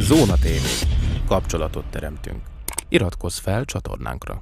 Zóna TV. Kapcsolatot teremtünk. Iratkozz fel csatornánkra.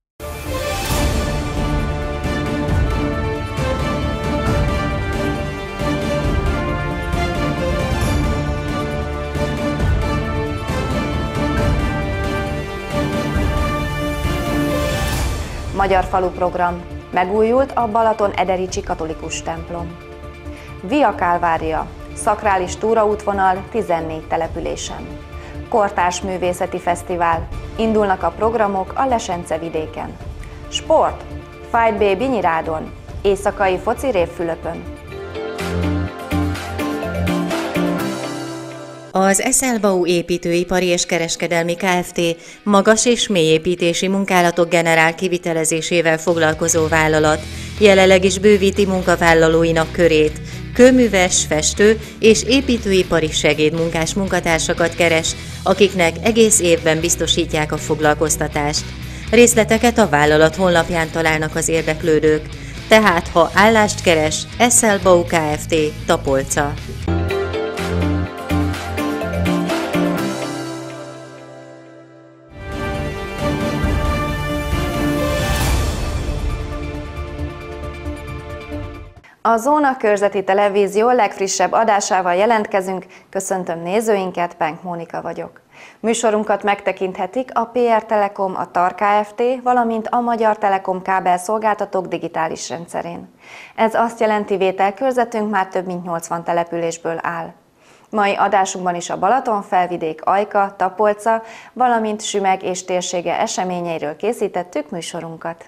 Magyar falu program. Megújult a Balaton-Edericsi katolikus templom. Via Calvaria. Szakrális túraútvonal 14 településen. Kortárs művészeti fesztivál. Indulnak a programok a Lesence vidéken. Sport. Fight Baby Nyirádon. Éjszakai focirév Fülöpön. Az Eszelbau építőipari és kereskedelmi Kft. Magas és mélyépítési munkálatok generál kivitelezésével foglalkozó vállalat jelenleg is bővíti munkavállalóinak körét. Kőműves, festő és építőipari segédmunkás munkatársakat keres, akiknek egész évben biztosítják a foglalkoztatást. Részleteket a vállalat honlapján találnak az érdeklődők. Tehát, ha állást keres, Eszelbau Kft. Tapolca. A Zóna körzeti televízió legfrissebb adásával jelentkezünk. Köszöntöm nézőinket, Penk Mónika vagyok. Műsorunkat megtekinthetik a PR Telekom, a TAR Kft., valamint a Magyar Telekom kábelszolgáltatók digitális rendszerén. Ez azt jelenti, vételkörzetünk már több mint 80 településből áll. Mai adásunkban is a Balaton felvidék, Ajka, Tapolca, valamint Sümeg és térsége eseményeiről készítettük műsorunkat.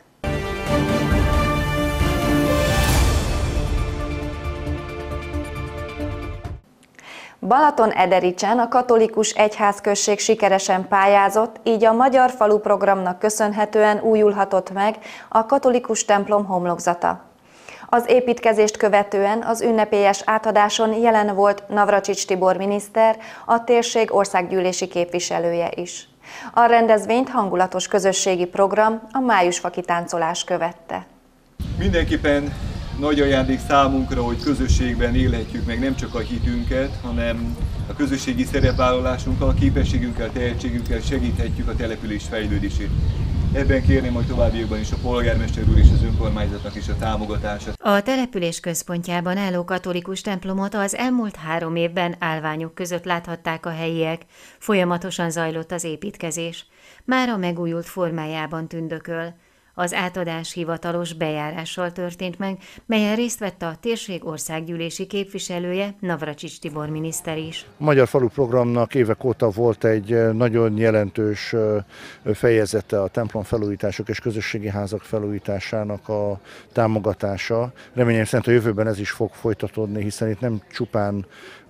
Balaton-Edericsen a katolikus egyházközség sikeresen pályázott, így a Magyar Falu programnak köszönhetően újulhatott meg a katolikus templom homlokzata. Az építkezést követően az ünnepélyes átadáson jelen volt Navracsics Tibor miniszter, a térség országgyűlési képviselője is. A rendezvényt hangulatos közösségi program, a májusfa kitáncolás követte. Mindenképpen nagy ajándék számunkra, hogy közösségben élhetjük meg nem csak a hitünket, hanem a közösségi szerepvállalásunkkal, a képességünkkel, tehetségünkkel segíthetjük a település fejlődését. Ebben kérném, hogy továbbiakban is a polgármester úr és az önkormányzatnak is a támogatását. A település központjában álló katolikus templomot az elmúlt 3 évben állványok között láthatták a helyiek. Folyamatosan zajlott az építkezés. Már a megújult formájában tündököl. Az átadás hivatalos bejárással történt meg, melyen részt vett a térség országgyűlési képviselője, Navracsics Tibor miniszter is. A Magyar Falu programnak évek óta volt egy nagyon jelentős fejezete a templom felújítások és közösségi házak felújításának a támogatása. Reményem szerint a jövőben ez is fog folytatódni, hiszen itt nem csupán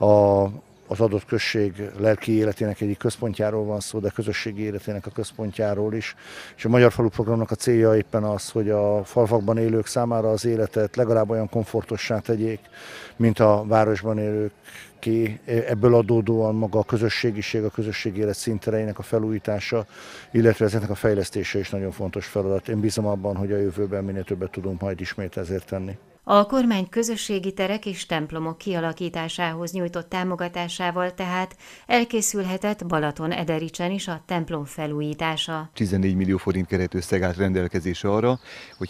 az adott község lelki életének egyik központjáról van szó, de közösségi életének a központjáról is. És a Magyar Falu programnak a célja éppen az, hogy a falvakban élők számára az életet legalább olyan komfortossá tegyék, mint a városban élők ki. Ebből adódóan maga a közösségiség, a közösségi élet színtereinek a felújítása, illetve ezeknek a fejlesztése is nagyon fontos feladat. Én bízom abban, hogy a jövőben minél többet tudunk majd ismét ezért tenni. A kormány közösségi terek és templomok kialakításához nyújtott támogatásával tehát elkészülhetett Balaton-Edericsen is a templom felújítása. 14 millió forint keretösszeg állt rendelkezésre arra, hogy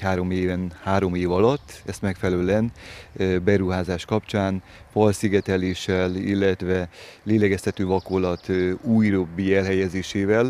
3 év alatt ezt megfelelően beruházás kapcsán falszigeteléssel, illetve lélegeztető vakolat újabbi elhelyezésével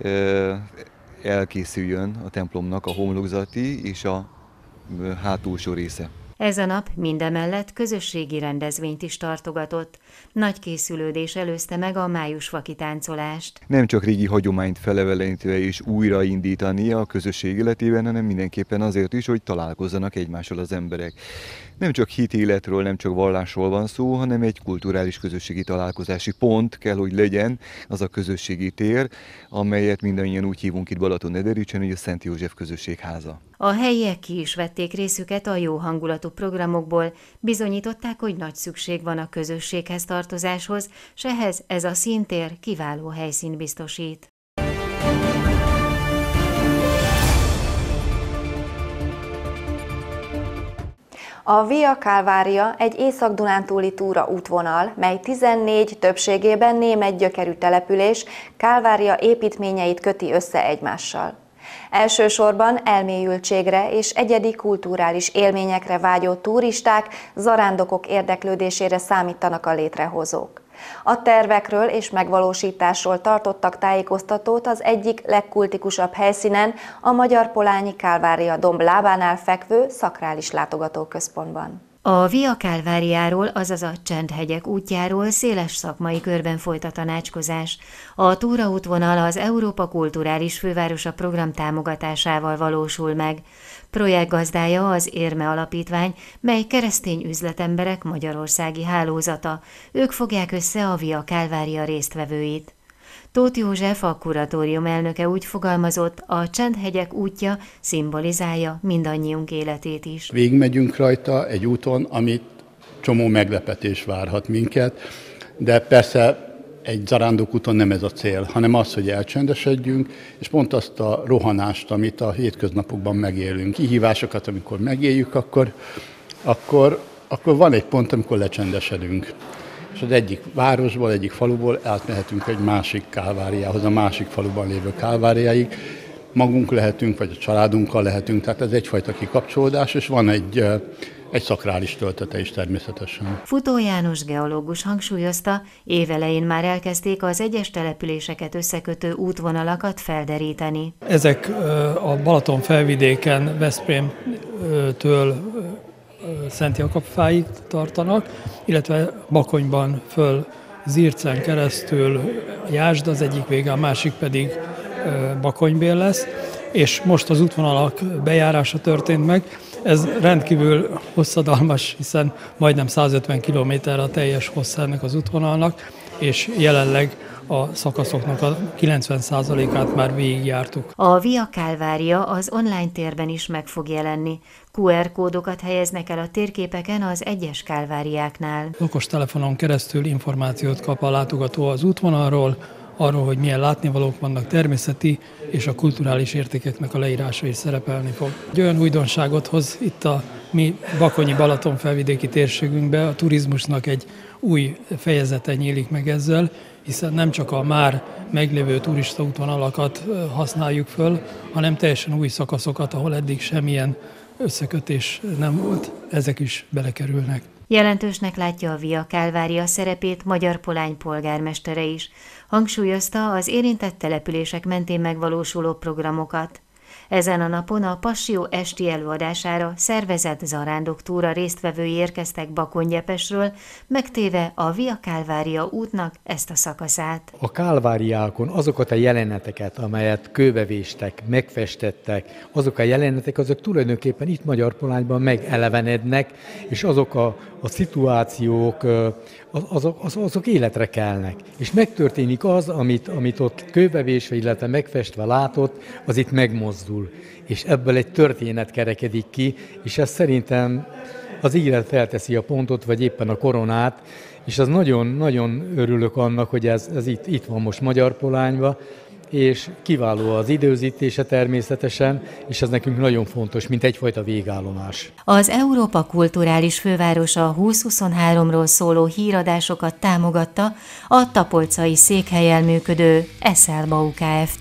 elkészüljön a templomnak a homlokzati és a hátulsó része. Ez a nap mindemellett közösségi rendezvényt is tartogatott. Nagy készülődés előzte meg a májusfa kitáncolást. Nem csak régi hagyományt felevelentve és újraindítani a közösség életében, hanem mindenképpen azért is, hogy találkozzanak egymással az emberek. Nem csak hitéletről, nem csak vallásról van szó, hanem egy kulturális közösségi találkozási pont kell, hogy legyen az a közösségi tér, amelyet mindannyian úgy hívunk itt Balaton-Edericsen, hogy a Szent József Közösségháza. A helyiek ki is vették részüket a jó hangulatú programokból, bizonyították, hogy nagy szükség van a közösséghez tartozáshoz, s ehhez ez a színtér kiváló helyszínt biztosít. A Via Calvaria egy észak-dunántúli túraútvonal, mely 14 többségében német gyökerű település Calvaria építményeit köti össze egymással. Elsősorban elmélyültségre és egyedi kulturális élményekre vágyó turisták, zarándokok érdeklődésére számítanak a létrehozók. A tervekről és megvalósításról tartottak tájékoztatót az egyik legkultikusabb helyszínen, a Magyar-Polányi Calvaria domb lábánál fekvő szakrális látogatóközpontban. A Via Calvariáról, azaz a Csendhegyek útjáról széles szakmai körben folyt a tanácskozás. A túraútvonal az Európa Kulturális Fővárosa program támogatásával valósul meg. Projektgazdája az Érme Alapítvány, mely keresztény üzletemberek magyarországi hálózata. Ők fogják össze a Via Calvaria résztvevőit. Tóth József, a kuratórium elnöke úgy fogalmazott, a Csendhegyek útja szimbolizálja mindannyiunk életét is. Végigmegyünk rajta egy úton, amit csomó meglepetés várhat minket, de persze egy zarándokúton nem ez a cél, hanem az, hogy elcsendesedjünk, és pont azt a rohanást, amit a hétköznapokban megélünk, kihívásokat, amikor megéljük, akkor van egy pont, amikor lecsendesedünk. És az egyik városból, egyik faluból átmehetünk egy másik Calvariához, a másik faluban lévő Calvariáig. Magunk lehetünk, vagy a családunkkal lehetünk, tehát ez egyfajta kikapcsolódás, és van egy szakrális töltete is természetesen. Futó János geológus hangsúlyozta, évelején már elkezdték az egyes településeket összekötő útvonalakat felderíteni. Ezek a Balaton felvidéken Veszprémtől Szent Jakabfáig tartanak, illetve Bakonyban föl Zircen keresztül Jásd az egyik vége, a másik pedig Bakonybél lesz, és most az útvonalak bejárása történt meg. Ez rendkívül hosszadalmas, hiszen majdnem 150 km a teljes hossz ennek az útvonalnak, és jelenleg a szakaszoknak a 90%-át már végigjártuk. A Via Calvaria az online térben is meg fog jelenni. QR kódokat helyeznek el a térképeken az egyes kálváriáknál. Okostelefonon keresztül információt kap a látogató az útvonalról, arról, hogy milyen látnivalók vannak, természeti és a kulturális értékeknek a leírása is szerepelni fog. Egy olyan újdonságot hoz itt a mi bakonyi Balaton felvidéki térségünkbe, a turizmusnak egy új fejezete nyílik meg ezzel, hiszen nem csak a már meglévő turistaútvonalakat használjuk föl, hanem teljesen új szakaszokat, ahol eddig semmilyen összekötés nem volt, ezek is belekerülnek. Jelentősnek látja a Via Calvaria szerepét Magyar-Polány polgármestere is. Hangsúlyozta az érintett települések mentén megvalósuló programokat. Ezen a napon a Passió esti előadására szervezett zarándoktúra résztvevői érkeztek Bakonygyepesről, megtéve a Via Calvaria útnak ezt a szakaszát. A kálváriákon azokat a jeleneteket, amelyet kőbevéstek, megfestettek, azok a jelenetek, azok tulajdonképpen itt Magyar-Polányban megelevenednek, és azok a szituációk, azok életre kelnek. És megtörténik az, amit ott kőbevésve, illetve megfestve látott, az itt megmozdul. És ebből egy történet kerekedik ki, és ez szerintem az élet felteszi a pontot, vagy éppen a koronát, és az nagyon-nagyon örülök annak, hogy ez itt van most Magyar-Polányban, és kiváló az időzítése természetesen, és ez nekünk nagyon fontos, mint egyfajta végállomás. Az Európa Kulturális Fővárosa 2023-ról szóló híradásokat támogatta a tapolcai székhellyel működő Eszelbau Kft.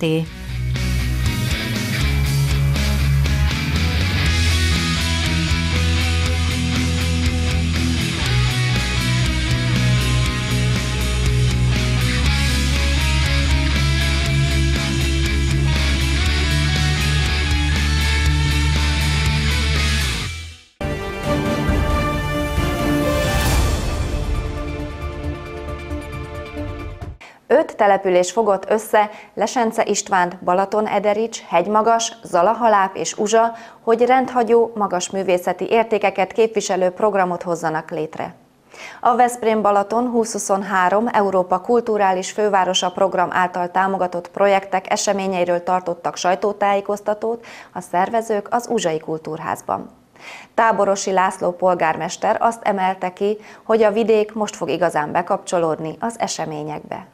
Település fogott össze Lesence Istvánt, Balaton-Ederics, Hegymagas, Zalahaláp és Uzsa, hogy rendhagyó, magas művészeti értékeket képviselő programot hozzanak létre. A Veszprém-Balaton 2023 Európa Kulturális Fővárosa program által támogatott projektek eseményeiről tartottak sajtótájékoztatót a szervezők az Uzsai Kultúrházban. Táborosi László polgármester azt emelte ki, hogy a vidék most fog igazán bekapcsolódni az eseményekbe.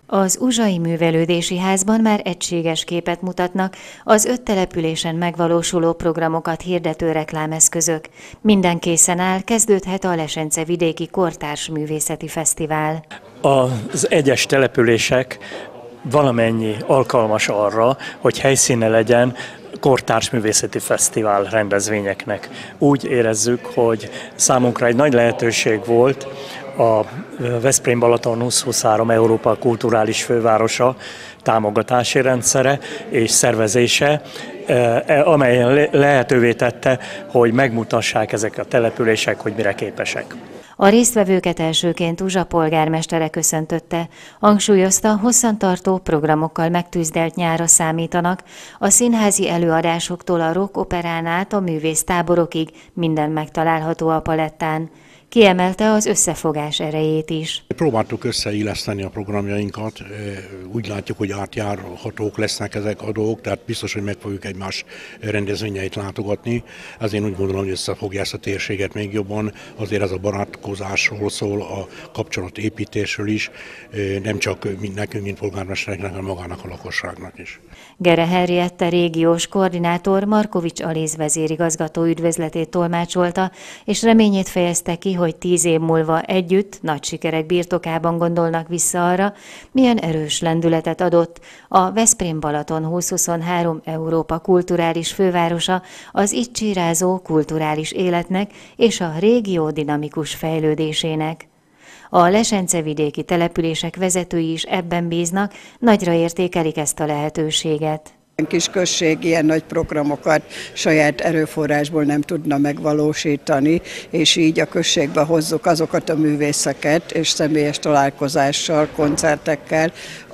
Az Uzsai Művelődési Házban már egységes képet mutatnak az 5 településen megvalósuló programokat hirdető reklámeszközök. Minden készen áll, kezdődhet a Lesence Vidéki Kortárs Művészeti Fesztivál. Az egyes települések valamennyi alkalmas arra, hogy helyszíne legyen kortárs művészeti fesztivál rendezvényeknek. Úgy érezzük, hogy számunkra egy nagy lehetőség volt a Veszprém Balaton 2023 Európa kulturális fővárosa támogatási rendszere és szervezése, amely lehetővé tette, hogy megmutassák ezek a települések, hogy mire képesek. A résztvevőket elsőként Uzsa polgármestere köszöntötte. Hangsúlyozta, hosszantartó programokkal megtűzdelt nyárra számítanak, a színházi előadásoktól a rock operán át a művésztáborokig minden megtalálható a palettán. Kiemelte az összefogás erejét is. Próbáltuk összeilleszteni a programjainkat, úgy látjuk, hogy átjárhatók lesznek ezek a dolgok, tehát biztos, hogy meg fogjuk egymás rendezvényeit látogatni. Ezért úgy gondolom, hogy összefogja ezt a térséget még jobban, azért ez a barátkozásról szól, a kapcsolatépítésről is, nem csak nekünk, mint polgármestereknek, hanem magának a lakosságnak is. Gere Henriette régiós koordinátor Markovics Alíz vezérigazgató üdvözletét tolmácsolta, és reményét fejezte ki, hogy 10 év múlva együtt nagy sikerek birtokában gondolnak vissza arra, milyen erős lendületet adott a Veszprém Balaton 2023 Európa kulturális fővárosa az itt csírázó kulturális életnek és a régió dinamikus fejlődésének. A lesencevidéki települések vezetői is ebben bíznak, nagyra értékelik ezt a lehetőséget. Kis község ilyen nagy programokat saját erőforrásból nem tudna megvalósítani, és így a községbe hozzuk azokat a művészeket, és személyes találkozással, koncertekkel,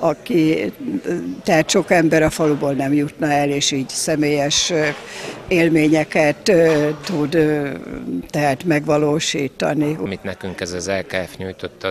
tehát sok ember a faluból nem jutna el, és így személyes élményeket tud tehát megvalósítani. Amit nekünk ez az LKF nyújtott,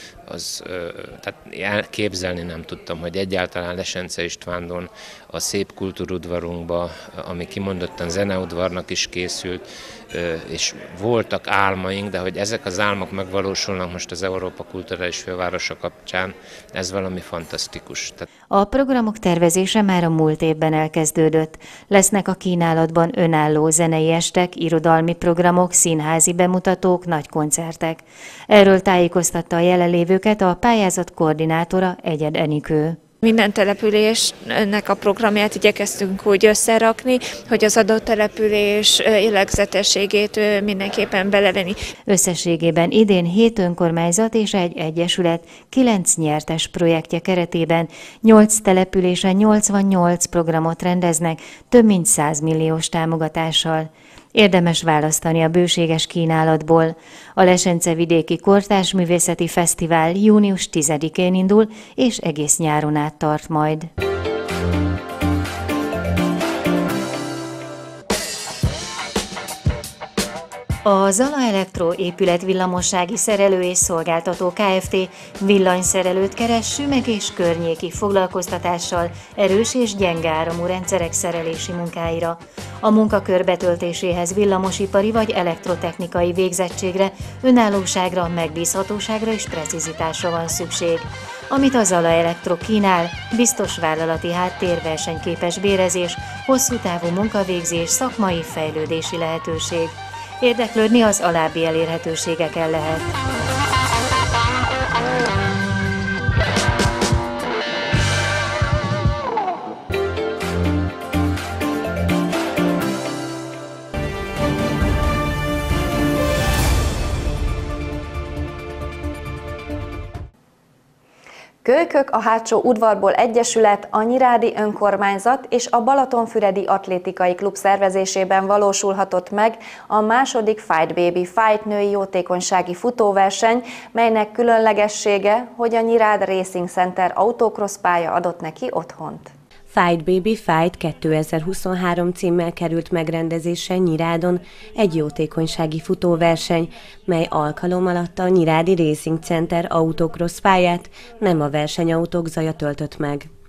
tehát képzelni nem tudtam, hogy egyáltalán Lesence Istvándon a szép kultúrudvarunkba, ami kimondottan zeneudvarnak is készült, és voltak álmaink, de hogy ezek az álmok megvalósulnak most az Európa kulturális fővárosa kapcsán, ez valami fantasztikus. A programok tervezése már a múlt évben elkezdődött. Lesznek a kínálatban önálló zenei estek, irodalmi programok, színházi bemutatók, nagy koncertek. Erről tájékoztatta a jelenlévőket a pályázat koordinátora Egyed Enikő. Minden településnek a programját igyekeztünk úgy összerakni, hogy az adott település jellegzetességét mindenképpen belevenni. Összességében idén 7 önkormányzat és egy egyesület 9 nyertes projektje keretében 8 településen 88 programot rendeznek, több mint 100 milliós támogatással. Érdemes választani a bőséges kínálatból. A Lesence Vidéki Kortárs Művészeti Fesztivál június 10-én indul, és egész nyáron át tart majd. A Zala Elektro épület villamossági szerelő és szolgáltató Kft. Villanyszerelőt keres Sümeg és környéki foglalkoztatással, erős és gyenge áramú rendszerek szerelési munkáira. A munkakör betöltéséhez villamosipari vagy elektrotechnikai végzettségre, önállóságra, megbízhatóságra és precizitásra van szükség. Amit a Zala Elektro kínál, biztos vállalati háttér, versenyképes bérezés, hosszú távú munkavégzés, szakmai fejlődési lehetőség. Érdeklődni az alábbi elérhetőségeken lehet. Kölykök, a Hátsó Udvarból Egyesület, a Nyirádi Önkormányzat és a Balatonfüredi Atlétikai Klub szervezésében valósulhatott meg a második Fight Baby Fight női jótékonysági futóverseny, melynek különlegessége, hogy a Nyirád Racing Center autocross pálya adott neki otthont. Fight Baby Fight 2023 címmel került megrendezésre Nyirádon egy jótékonysági futóverseny, mely alkalom alatt a Nyirádi Racing Center autocross pályát nem a versenyautók zaja töltött meg.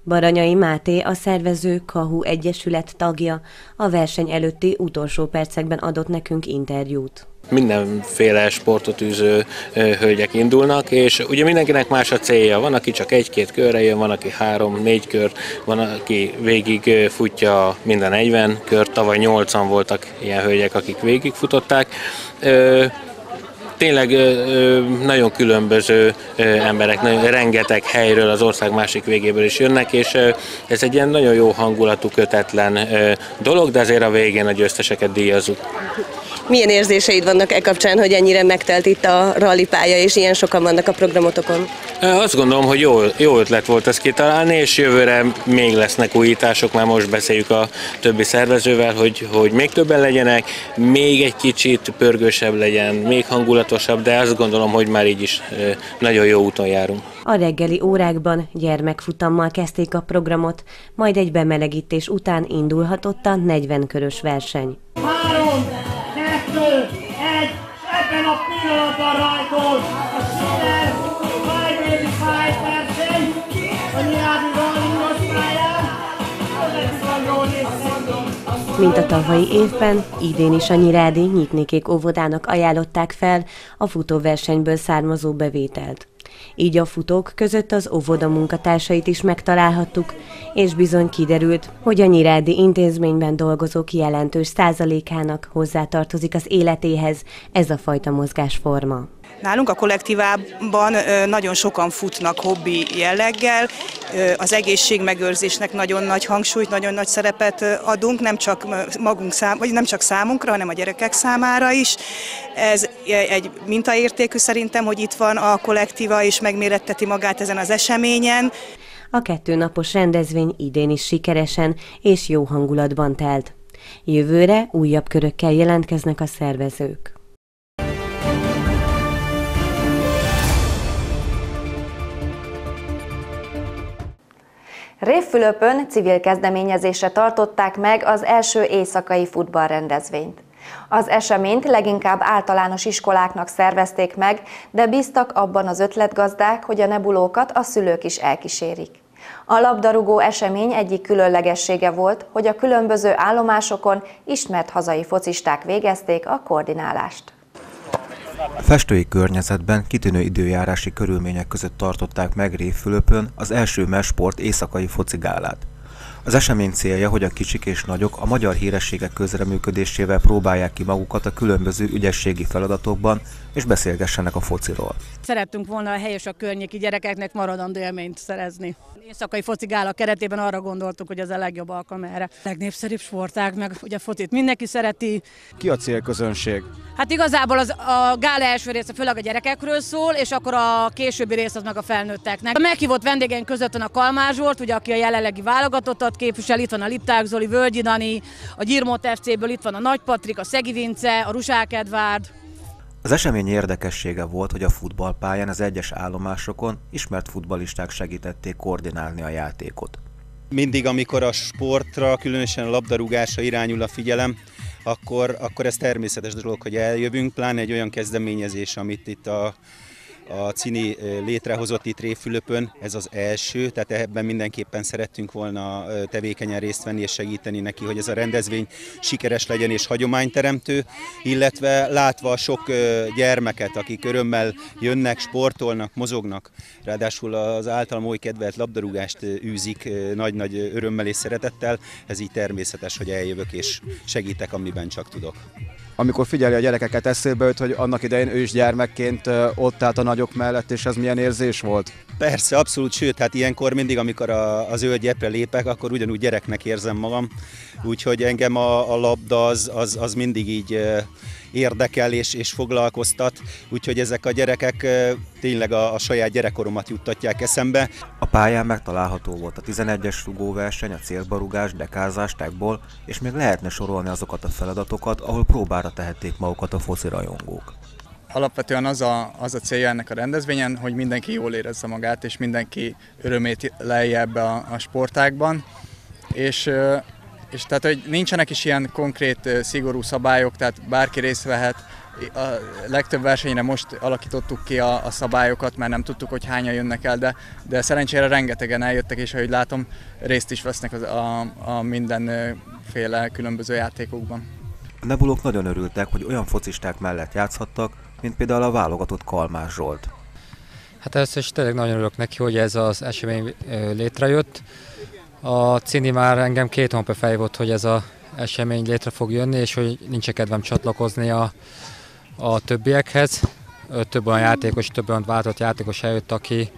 Baranyai Máté, a szervező KAHU Egyesület tagja, a verseny előtti utolsó percekben adott nekünk interjút. Mindenféle sportot űző hölgyek indulnak, és ugye mindenkinek más a célja. Van, aki csak 1-2 körre jön, van, aki 3-4 kör, van, aki végig futja minden 40 kört. Tavaly 8-an voltak ilyen hölgyek, akik végigfutották. Tényleg nagyon különböző emberek, rengeteg helyről, az ország másik végéből is jönnek, és ez egy ilyen nagyon jó hangulatú, kötetlen dolog, de azért a végén a győzteseket díjazzuk. Milyen érzéseid vannak e kapcsán, hogy ennyire megtelt itt a rallipálya, és ilyen sokan vannak a programotokon? Azt gondolom, hogy jó ötlet volt ezt kitalálni, és jövőre még lesznek újítások, már most beszéljük a többi szervezővel, hogy még többen legyenek, még egy kicsit pörgősebb legyen, még hangulatosabb, de azt gondolom, hogy már így is nagyon jó úton járunk. A reggeli órákban gyermekfutammal kezdték a programot, majd egy bemelegítés után indulhatott a 40 körös verseny. 3, 2, 1, ebben a pillanatban rajtol a Sider 5x5 verseny a Nyirádi Rally pályán. Mint a tavalyi évben, idén is a Nyirádi Nyitnikék óvodának ajánlották fel a futóversenyből származó bevételt. Így a futók között az óvoda munkatársait is megtalálhattuk, és bizony kiderült, hogy a nyirádi intézményben dolgozók jelentős százalékának hozzátartozik az életéhez ez a fajta mozgásforma. Nálunk a kollektívában nagyon sokan futnak hobbi jelleggel, az egészségmegőrzésnek nagyon nagy hangsúlyt, nagyon nagy szerepet adunk, nem csak számunkra, hanem a gyerekek számára is. Ez egy mintaértékű szerintem, hogy itt van a kollektíva és megméretteti magát ezen az eseményen. A 2 napos rendezvény idén is sikeresen és jó hangulatban telt. Jövőre újabb körökkel jelentkeznek a szervezők. Révfülöpön civil kezdeményezésre tartották meg az első éjszakai futballrendezvényt. Az eseményt leginkább általános iskoláknak szervezték meg, de bíztak abban az ötletgazdák, hogy a nebulókat a szülők is elkísérik. A labdarúgó esemény egyik különlegessége volt, hogy a különböző állomásokon ismert hazai focisták végezték a koordinálást. A festői környezetben kitűnő időjárási körülmények között tartották meg Révfülöpön az első MES-sport éjszakai focigálát. Az esemény célja, hogy a kicsik és nagyok a magyar hírességek közreműködésével próbálják ki magukat a különböző ügyességi feladatokban, és beszélgessenek a fociról. Szerettünk volna a helyes a környéki gyerekeknek maradandó élményt szerezni. Éjszakai focigála keretében arra gondoltuk, hogy ez a legjobb alkalom erre. Legnépszerűbb sportág, meg ugye a focit mindenki szereti. Ki a célközönség? Hát igazából a gála első része főleg a gyerekekről szól, és akkor a későbbi rész az meg a felnőtteknek. A meghívott vendégeink között van a Kalmár Zsolt, ugye, aki a jelenlegi válogatottat képvisel, itt van a Lipták Zoli, Völgyi Dani, a Gyirmót FC-ből itt van a Nagy Patrik, a Szegi Vince, a Rusák Edvárd. Az esemény érdekessége volt, hogy a futballpályán az egyes állomásokon ismert futballisták segítették koordinálni a játékot. Mindig, amikor a sportra, különösen a labdarúgásra irányul a figyelem, akkor ez természetes dolog, hogy eljövünk, pláne egy olyan kezdeményezés, amit itt a Cini létrehozott itt Révfülöpön, ez az első, tehát ebben mindenképpen szerettünk volna tevékenyen részt venni és segíteni neki, hogy ez a rendezvény sikeres legyen és hagyományteremtő, illetve látva a sok gyermeket, akik örömmel jönnek, sportolnak, mozognak, ráadásul az általam oly kedvelt labdarúgást űzik nagy-nagy örömmel és szeretettel, ez így természetes, hogy eljövök és segítek, amiben csak tudok. Amikor figyeli a gyerekeket, eszébe jut, hogy annak idején ő is gyermekként ott állt a nagyok mellett, és ez milyen érzés volt? Persze, abszolút, sőt, hát ilyenkor mindig, amikor az ő gyepre lépek, akkor ugyanúgy gyereknek érzem magam, úgyhogy engem a labda az mindig így érdekel és foglalkoztat, úgyhogy ezek a gyerekek tényleg a saját gyerekkoromat juttatják eszembe. A pályán megtalálható volt a 11-es rugóverseny, a célbarugás, dekázás, tagból, és még lehetne sorolni azokat a feladatokat, ahol próbára tehették magukat a foci rajongók. Alapvetően az a célja ennek a rendezvényen, hogy mindenki jól érezze magát, és mindenki örömét lelje ebbe a sportágban, és tehát, hogy nincsenek is ilyen konkrét, szigorú szabályok, tehát bárki részt vehet A legtöbb versenyre most alakítottuk ki a szabályokat, mert nem tudtuk, hogy hányan jönnek el, de szerencsére rengetegen eljöttek, és ahogy látom, részt is vesznek a mindenféle különböző játékokban. A nebulók nagyon örültek, hogy olyan focisták mellett játszhattak, mint például a válogatott Kalmár Zsolt. Hát először is tényleg nagyon örülök neki, hogy ez az esemény létrejött. A Cini már engem 2 hónapja felhívott, hogy ez az esemény létre fog jönni, és hogy nincs kedvem csatlakozni a többiekhez. Több olyan játékos, több olyan váltott játékos eljött,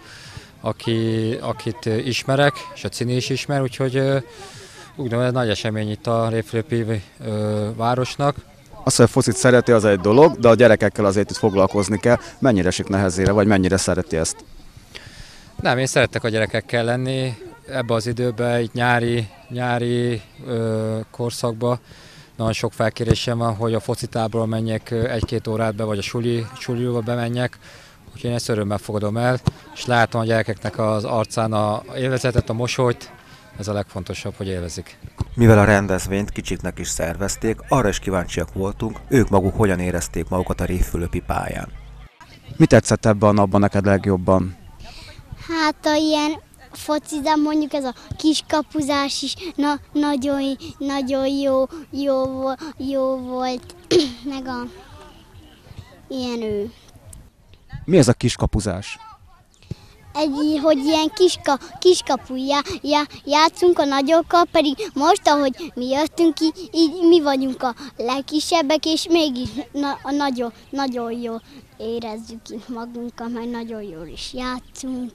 akit ismerek, és a Cini is ismer, úgyhogy úgy gondolom, ez nagy esemény itt a Révfülöpi városnak. Az, hogy a focit szereti, az egy dolog, de a gyerekekkel azért itt foglalkozni kell. Mennyire esik nehezére, vagy mennyire szereti ezt? Nem, én szeretek a gyerekekkel lenni ebbe az időben, itt nyári korszakban. Nagyon sok felkérésem van, hogy a focitábról menjek 1-2 órát be, vagy a suliba bemenjek. Úgyhogy én ezt örömmel fogadom el, és látom a gyerekeknek az arcán a élvezetet, a mosolyt. Ez a legfontosabb, hogy élvezik. Mivel a rendezvényt kicsiknek is szervezték, arra is kíváncsiak voltunk, ők maguk hogyan érezték magukat a Révfülöpi pályán. Mi tetszett ebben a napban neked legjobban? Hát ilyen focizám, mondjuk ez a kiskapuzás is nagyon jó volt, meg ilyen Mi ez a kiskapuzás? Hogy ilyen kiskapuja játszunk a nagyokkal, pedig most, ahogy mi jöttünk ki, így mi vagyunk a legkisebbek, és mégis nagyon jól érezzük itt magunkat, mert nagyon jól is játszunk.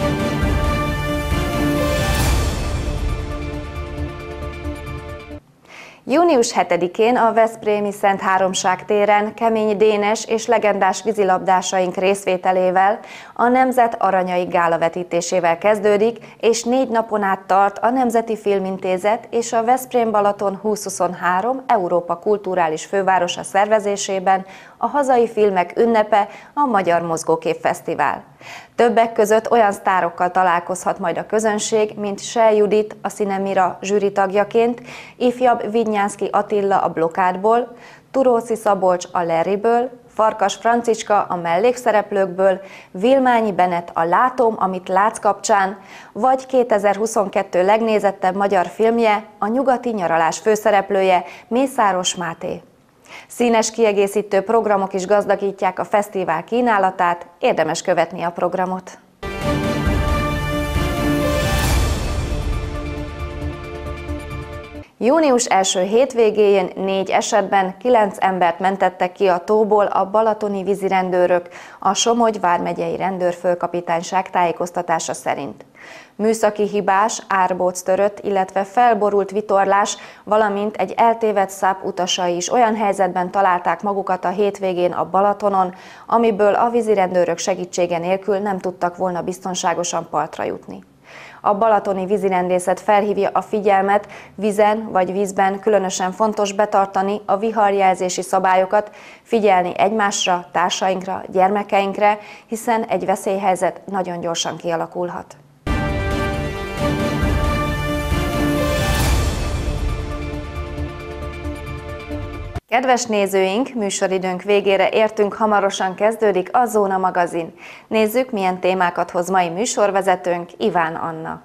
Június 7-én a veszprémi Szent Háromság téren Kemény Dénes és legendás vízilabdásaink részvételével a Nemzet Aranyai gála vetítésével kezdődik, és 4 napon át tart a Nemzeti Filmintézet és a Veszprém-Balaton 2023 Európa Kulturális Fővárosa szervezésében a hazai filmek ünnepe, a Magyar Mozgókép Fesztivál. Többek között olyan sztárokkal találkozhat majd a közönség, mint Sel Judit a Cinemira zsűri tagjaként, ifjabb Vidnyánszky Attila a Blokádból, Turóci Szabolcs a Larryből, Farkas Franciska a mellékszereplőkből, Vilmányi Benett a Látom, amit látsz kapcsán, vagy 2022 legnézettebb magyar filmje, a Nyugati nyaralás főszereplője, Mészáros Máté. Színes kiegészítő programok is gazdagítják a fesztivál kínálatát, érdemes követni a programot. Június első hétvégéjén 4 esetben 9 embert mentettek ki a tóból a balatoni vízirendőrök, a Somogy vármegyei rendőrfőkapitányság tájékoztatása szerint. Műszaki hibás, árbóc törött, illetve felborult vitorlás, valamint egy eltévedt száp utasai is olyan helyzetben találták magukat a hétvégén a Balatonon, amiből a vízirendőrök segítsége nélkül nem tudtak volna biztonságosan partra jutni. A balatoni vízirendészet felhívja a figyelmet, vízen vagy vízben különösen fontos betartani a viharjelzési szabályokat, figyelni egymásra, társainkra, gyermekeinkre, hiszen egy veszélyhelyzet nagyon gyorsan kialakulhat. Kedves nézőink, műsoridőnk végére értünk, hamarosan kezdődik a Zóna magazin. Nézzük, milyen témákat hoz mai műsorvezetőnk, Iván Anna.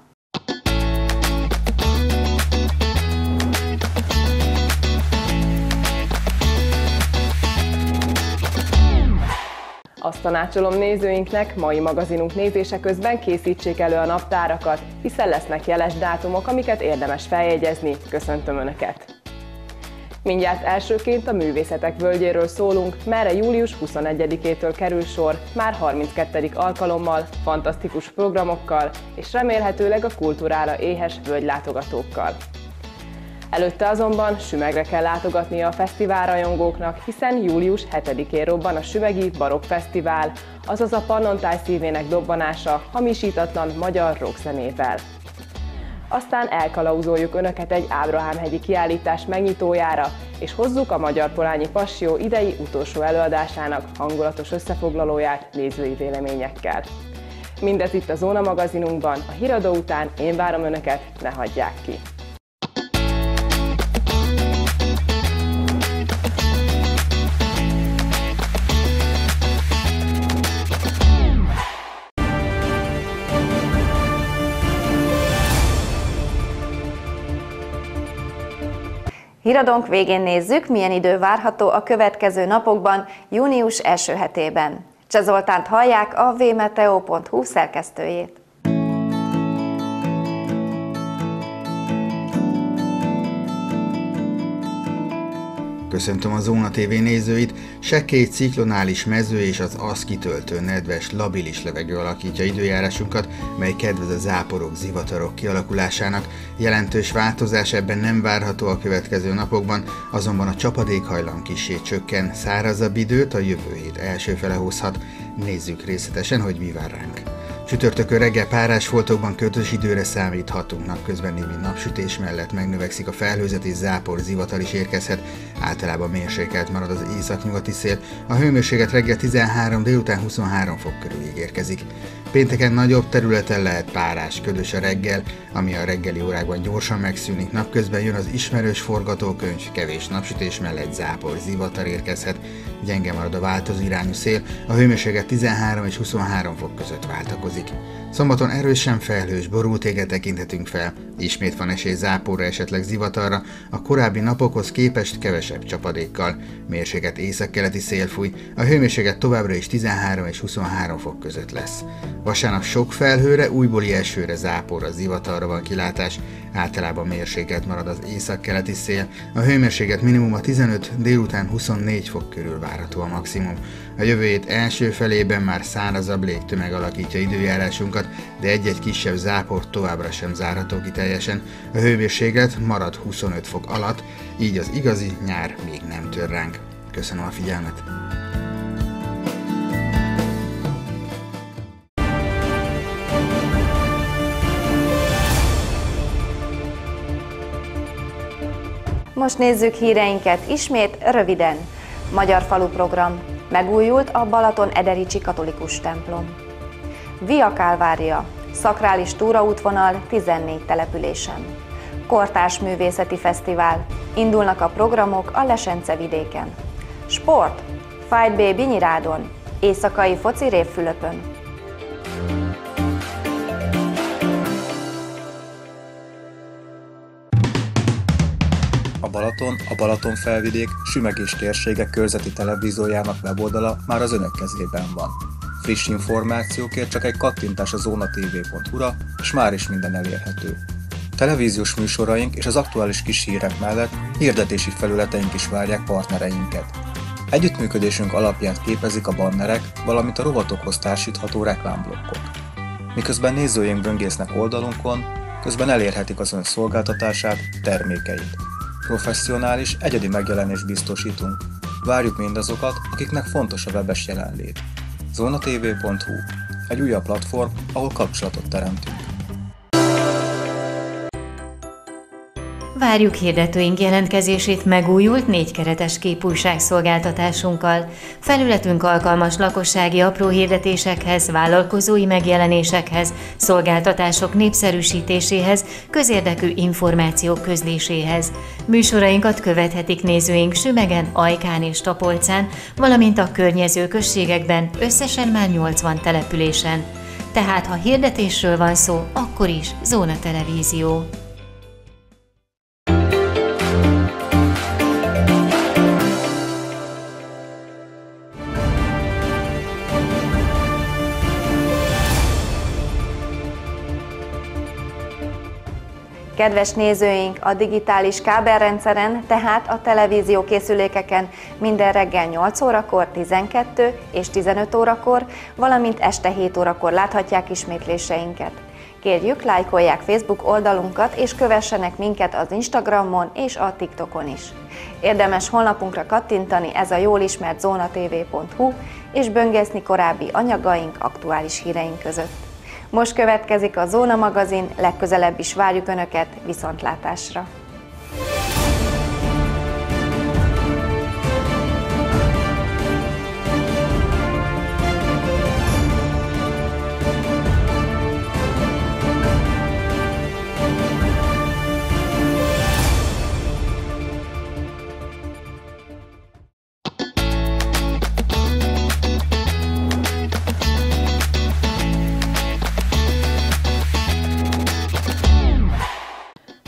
Azt tanácsolom nézőinknek, mai magazinunk nézése közben készítsék elő a naptárakat, hiszen lesznek jeles dátumok, amiket érdemes feljegyezni. Köszöntöm Önöket! Mindjárt elsőként a Művészetek Völgyéről szólunk, merre július 21-től kerül sor, már 32. alkalommal, fantasztikus programokkal és remélhetőleg a kultúrára éhes völgylátogatókkal. Előtte azonban Sümegre kell látogatnia a fesztiválrajongóknak, hiszen július 7-én robban a Sümegi Barokk Fesztivál, azaz a Pannontáj szívének dobbanása hamisítatlan magyar rockzenével. Aztán elkalauzoljuk Önöket egy Ábrahám-hegyi kiállítás megnyitójára, és hozzuk a Magyar Polányi Passió idei utolsó előadásának hangulatos összefoglalóját nézői véleményekkel. Mindez itt a Zóna magazinunkban, a híradó után én várom Önöket, ne hagyják ki! Híradónk végén nézzük, milyen idő várható a következő napokban, június első hetében. Cseh Zoltánt hallják, a vmeteo.hu szerkesztőjét. Köszöntöm a Zóna TV nézőit, sekkély ciklonális mező és az azt kitöltő nedves, labilis levegő alakítja időjárásunkat, mely kedvez a záporok, zivatarok kialakulásának. Jelentős változás ebben nem várható a következő napokban, azonban a csapadékhajlam kissé csökken, szárazabb időt a jövő hét első fele hozhat. Nézzük részletesen, hogy mi vár ránk. Csütörtökön reggel párás foltokban ködös időre számíthatunk, napközben némi napsütés mellett megnövekszik a felhőzet és zápor, zivatar is érkezhet, általában mérsékelt marad az északnyugati szél, a hőmérséklet reggel 13, délután 23 fok körül érkezik. Pénteken nagyobb területen lehet párás, ködös a reggel, ami a reggeli órákban gyorsan megszűnik, napközben jön az ismerős forgatókönyv, kevés napsütés mellett zápor, zivatar érkezhet, gyenge marad a változó irányú szél, a hőmérséklet 13 és 23 fok között váltakozik. Szombaton erősen felhős, borult éget tekinthetünk fel, ismét van esély záporra, esetleg zivatarra, a korábbi napokhoz képest kevesebb csapadékkal, mérsékelt északkeleti szél fúj, a hőmérséklet továbbra is 13 és 23 fok között lesz. Vasárnap sok felhőre, újbóli esőre, záporra, zivatarra van kilátás, általában mérsékelt marad az északkeleti szél, a hőmérséklet minimuma 15, délután 24 fok körül várható a maximum. A jövő hét első felében már szárazabb légtömeg alakítja időjárásunkat, de egy-egy kisebb zápor továbbra sem zárható ki teljesen. A hőmérséklet marad 25 fok alatt, így az igazi nyár még nem tör ránk. Köszönöm a figyelmet! Most nézzük híreinket ismét röviden. Magyar falu program. Megújult a Balaton-Edericsi katolikus templom. Via Kálvária. Szakrális túraútvonal 14 településen. Kortárs művészeti fesztivál. Indulnak a programok a Lesence vidéken. Sport. Fight Baby Nyirádon. Éjszakai foci Révfülöpön. A Balaton-felvidék Sümegés térsége körzeti televíziójának weboldala már az önök kezében van. Friss információkért csak egy kattintás a zonatv.hu-ra, és már is minden elérhető. Televíziós műsoraink és az aktuális kis hírek mellett hirdetési felületeink is várják partnereinket. Együttműködésünk alapját képezik a bannerek, valamint a rovatokhoz társítható reklámblokkok. Miközben nézőink böngésznek oldalunkon, közben elérhetik az ön szolgáltatását, termékeit. Professzionális, egyedi megjelenést biztosítunk. Várjuk mindazokat, akiknek fontos a webes jelenlét. zonatv.hu. Egy újabb platform, ahol kapcsolatot teremtünk. Várjuk hirdetőink jelentkezését megújult 4 keretes képújság szolgáltatásunkkal. Felületünk alkalmas lakossági apró hirdetésekhez, vállalkozói megjelenésekhez, szolgáltatások népszerűsítéséhez, közérdekű információk közléséhez. Műsorainkat követhetik nézőink Sümegen, Ajkán és Tapolcán, valamint a környező községekben, összesen már 80 településen. Tehát ha hirdetésről van szó, akkor is Zóna Televízió. Kedves nézőink, a digitális kábelrendszeren, tehát a televízió készülékeken minden reggel 8 órakor, 12 és 15 órakor, valamint este 7 órakor láthatják ismétléseinket. Kérjük, lájkolják Facebook oldalunkat és kövessenek minket az Instagramon és a TikTokon is. Érdemes honlapunkra kattintani, ez a jól ismert zonatv.hu, és böngészni korábbi anyagaink, aktuális híreink között. Most következik a Zóna magazin, legközelebb is várjuk Önöket, viszontlátásra!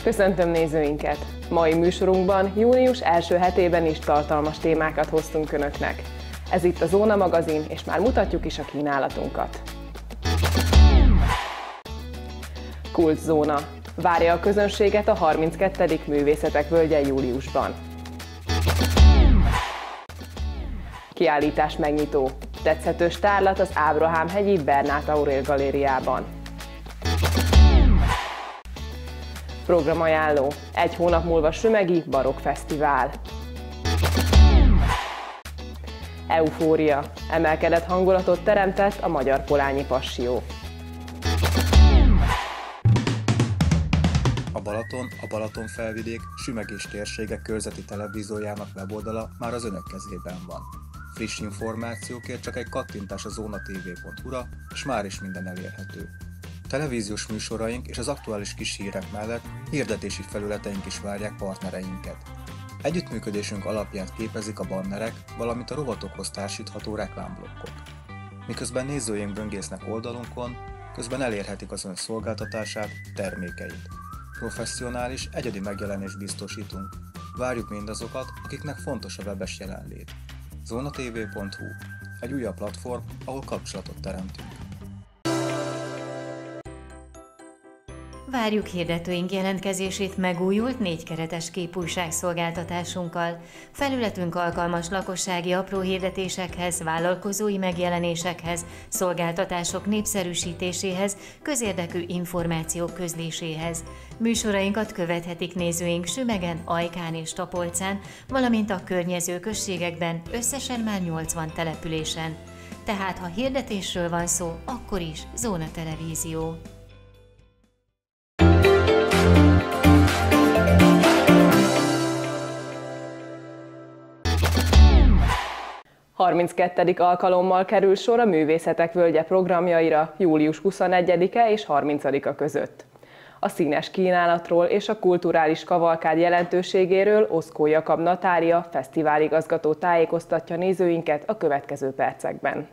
Köszöntöm nézőinket! Mai műsorunkban június első hetében is tartalmas témákat hoztunk Önöknek. Ez itt a Zóna magazin, és már mutatjuk is a kínálatunkat. Kultzóna. Várja a közönséget a 32. Művészetek Völgye júliusban. Kiállítás megnyitó. Tetszetős tárlat az Ábrahám-hegyi Bernát Aurél galériában. Programajánló. 1 hónap múlva sümegi Barokk Fesztivál. Eufória. Emelkedett hangulatot teremtett a Magyar Polányi Passió. A Balaton, a Balatonfelvidék sümegés térsége körzeti televíziójának weboldala már az Önök kezében van. Friss információkért csak egy kattintás a zonatv.hu-ra, és már is minden elérhető. Televíziós műsoraink és az aktuális kis hírek mellett hirdetési felületeink is várják partnereinket. Együttműködésünk alapját képezik a bannerek, valamint a rovatokhoz társítható reklámblokkok. Miközben nézőink böngésznek oldalunkon, közben elérhetik az ön szolgáltatását, termékeit. Professzionális, egyedi megjelenést biztosítunk. Várjuk mindazokat, akiknek fontos a webes jelenlét. zonatv.hu. Egy újabb platform, ahol kapcsolatot teremtünk. Várjuk hirdetőink jelentkezését megújult 4 keretes képújság szolgáltatásunkkal. Felületünk alkalmas lakossági apró hirdetésekhez, vállalkozói megjelenésekhez, szolgáltatások népszerűsítéséhez, közérdekű információk közléséhez. Műsorainkat követhetik nézőink Sümegen, Ajkán és Tapolcán, valamint a környező községekben, összesen már 80 településen. Tehát ha hirdetésről van szó, akkor is Zóna Televízió. 32. alkalommal kerül sor a Művészetek Völgye programjaira július 21-e és 30-a között. A színes kínálatról és a kulturális kavalkád jelentőségéről Oszkó Jakab Natália, fesztiváligazgató tájékoztatja nézőinket a következő percekben.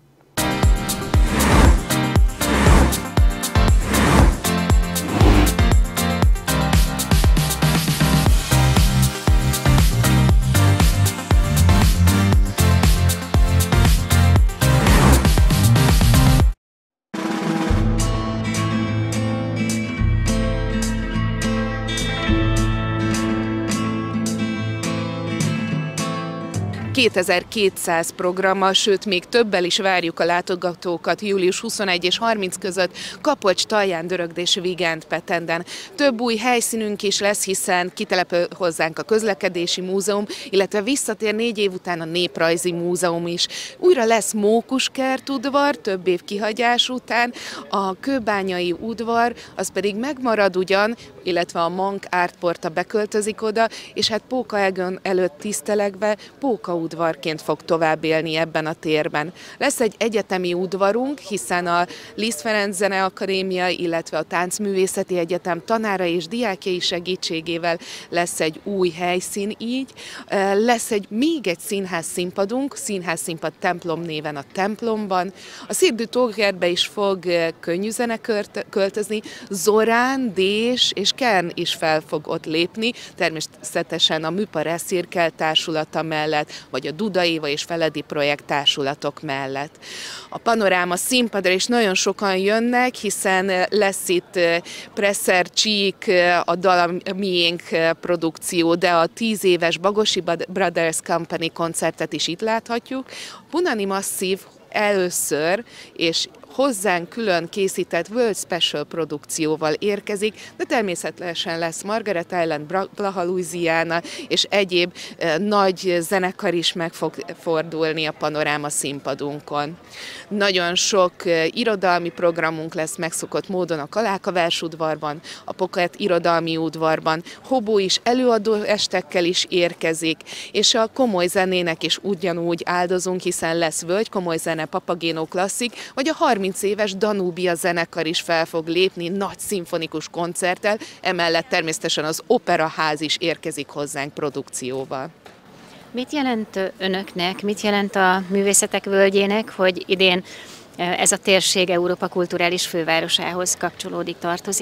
...2200 programmal, sőt még többel is várjuk a látogatókat július 21 és 30 között Kapocs, Talján, Dörögd és Vigend Petenden. Több új helyszínünk is lesz, hiszen kitelepül hozzánk a Közlekedési Múzeum, illetve visszatér 4 év után a Néprajzi Múzeum is. Újra lesz Mókuskert udvar, több év kihagyás után, a Kőbányai udvar, az pedig megmarad ugyan, illetve a Mank Ártporta beköltözik oda, és hát Póka Egon előtt tisztelegve Póka udvarként fog tovább élni ebben a térben. Lesz egy egyetemi udvarunk, hiszen a Liszt Ferenc Zeneakadémia, illetve a Táncművészeti Egyetem tanára és diákjai segítségével lesz egy új helyszín így. Lesz még egy színház színpadunk, Színház Színpad Templom néven a Templomban. A Szirdű Tókertbe is fog könnyű zene költözni, Zorán, Dés és Kern is fel fog ott lépni, természetesen a Műpare Szirkel társulata mellett, vagy a Duda Éva és Feledi projekt társulatok mellett. A Panoráma színpadra is nagyon sokan jönnek, hiszen lesz itt Presser Csík, a Dal a Miénk produkció, de a 10 éves Bagosi Brothers Company koncertet is itt láthatjuk. Punani Masszív először, és hozzánk külön készített World Special produkcióval érkezik, de természetesen lesz Margaret Island, Blaha Louisiana és egyéb nagy zenekar is meg fog fordulni a Panoráma színpadunkon. Nagyon sok irodalmi programunk lesz megszokott módon a Kaláka versudvarban, a Pocket irodalmi udvarban, Hobó is előadó estekkel is érkezik, és a komoly zenének is ugyanúgy áldozunk, hiszen lesz Völgy komoly zene, Papagéno klasszik, vagy a 30 éves Danúbia zenekar is fel fog lépni nagy szimfonikus koncerttel, emellett természetesen az Operaház is érkezik hozzánk produkcióval. Mit jelent önöknek, mit jelent a Művészetek Völgyének, hogy idén ez a térség Európa kulturális fővárosához kapcsolódik, tartozik?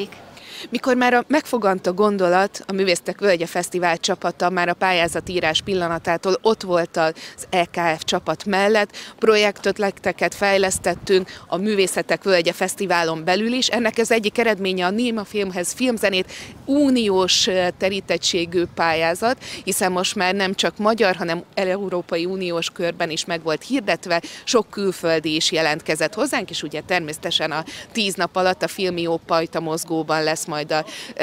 Mikor már megfogant a gondolat, a Művészetek Völgye Fesztivál csapata már a pályázatírás pillanatától ott volt az EKF csapat mellett, projektötleteket fejlesztettünk a Művészetek Völgye Fesztiválon belül is. Ennek az egyik eredménye a Néma Filmhez filmzenét uniós terítettségű pályázat, hiszen most már nem csak magyar, hanem Európai Uniós körben is meg volt hirdetve, sok külföldi is jelentkezett hozzánk, és ugye természetesen a 10 nap alatt a Filmió Pajta mozgóban lesz majd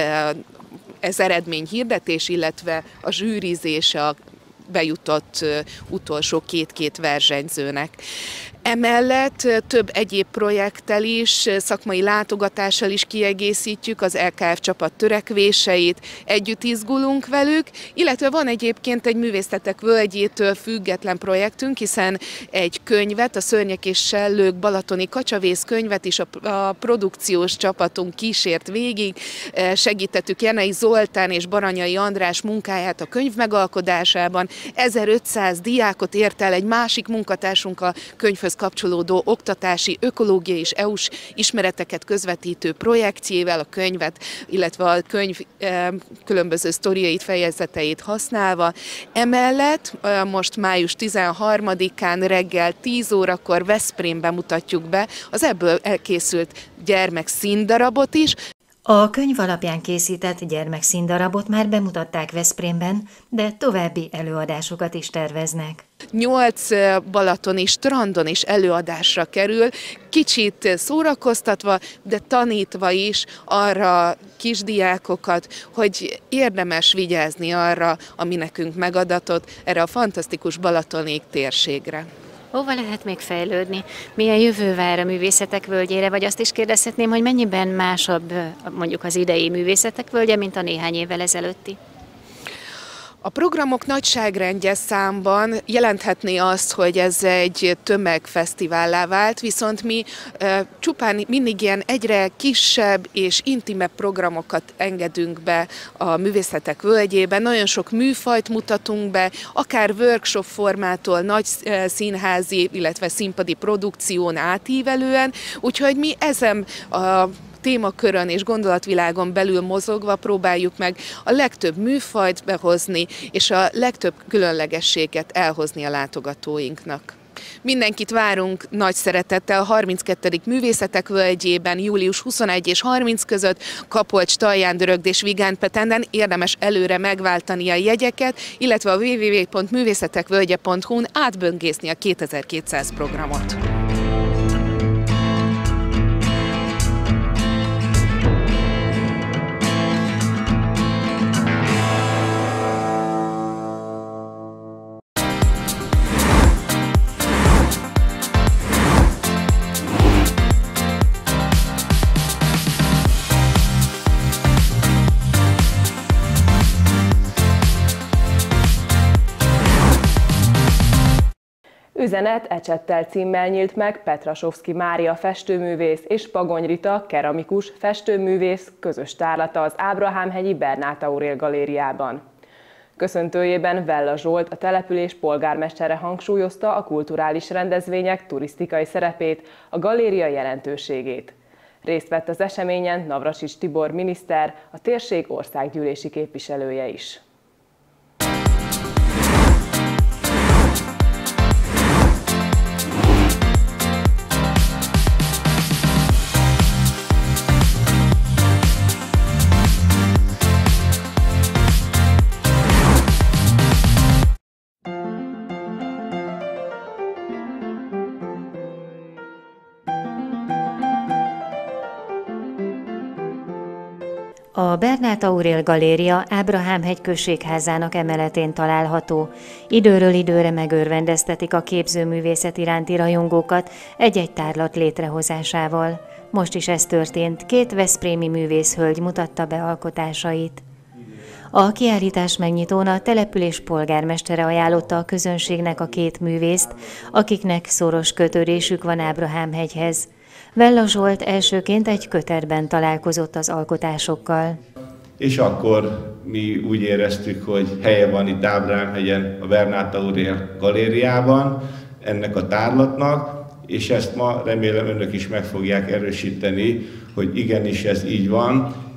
ez eredményhirdetés, illetve a zsűrizés a bejutott utolsó két versenyzőnek. Emellett több egyéb projekttel is, szakmai látogatással is kiegészítjük az LKF csapat törekvéseit, együtt izgulunk velük, illetve van egyébként egy Művészetek Völgyétől független projektünk, hiszen egy könyvet, a Szörnyek és Sellők balatoni kacsavész könyvet is a produkciós csapatunk kísért végig, segítettük Jenei Zoltán és Baranyai András munkáját a könyv megalkotásában, 1500 diákot ért el egy másik munkatársunk a könyvhöz kapcsolódó oktatási, ökológiai és EU-s ismereteket közvetítő projektjével a könyvet, illetve a könyv különböző sztoriait, fejezeteit használva. Emellett most május 13-án reggel 10 órakor Veszprémben mutatjuk be az ebből elkészült gyermekszíndarabot is. A könyv alapján készített gyermekszíndarabot már bemutatták Veszprémben, de további előadásokat is terveznek. 8 balatoni strandon is előadásra kerül, kicsit szórakoztatva, de tanítva is arra kisdiákokat, hogy érdemes vigyázni arra, ami nekünk megadatott, erre a fantasztikus balatoni térségre. Hova lehet még fejlődni? Milyen jövő vár a Művészetek Völgyére? Vagy azt is kérdezhetném, hogy mennyiben másabb mondjuk az idei Művészetek Völgye, mint a néhány évvel ezelőtti? A programok nagyságrendje számban jelenthetné azt, hogy ez egy tömegfesztivállá vált, viszont mi csupán mindig ilyen egyre kisebb és intimebb programokat engedünk be a Művészetek Völgyében. Nagyon sok műfajt mutatunk be, akár workshop formától nagy színházi, illetve színpadi produkción átívelően, úgyhogy mi ezen a témakörön és gondolatvilágon belül mozogva próbáljuk meg a legtöbb műfajt behozni, és a legtöbb különlegességet elhozni a látogatóinknak. Mindenkit várunk nagy szeretettel a 32. Művészetek Völgyében július 21 és 30 között, Kapolcs, Talján-Dörögd és Vigán-Petenden. Érdemes előre megváltani a jegyeket, illetve a www.művészetekvölgye.hu-n átböngészni a 2200 programot. Üzenet ecsettel címmel nyílt meg Petrasovszky Mária festőművész és Pagony Rita keramikus festőművész közös tárlata az Ábrahám-hegyi Bernát Aurél galériában. Köszöntőjében Vella Zsolt, a település polgármestere hangsúlyozta a kulturális rendezvények turisztikai szerepét, a galéria jelentőségét. Részt vett az eseményen Navracsics Tibor miniszter, a térség országgyűlési képviselője is. A Bernát Aurél galéria Ábrahám-hegy községházának emeletén található. Időről időre megörvendeztetik a képzőművészet iránti rajongókat egy-egy tárlat létrehozásával. Most is ez történt, 2 veszprémi művészhölgy mutatta be alkotásait. A kiállítás megnyitón a település polgármestere ajánlotta a közönségnek a 2 művészt, akiknek szoros kötődésük van Ábrahám-hegyhez. Vella Zsolt elsőként egy kötetben találkozott az alkotásokkal. És akkor mi úgy éreztük, hogy helye van itt Ábrahám-hegyen, a Bernát Aurél galériában ennek a tárlatnak, és ezt ma remélem önök is meg fogják erősíteni, hogy igenis ez így van,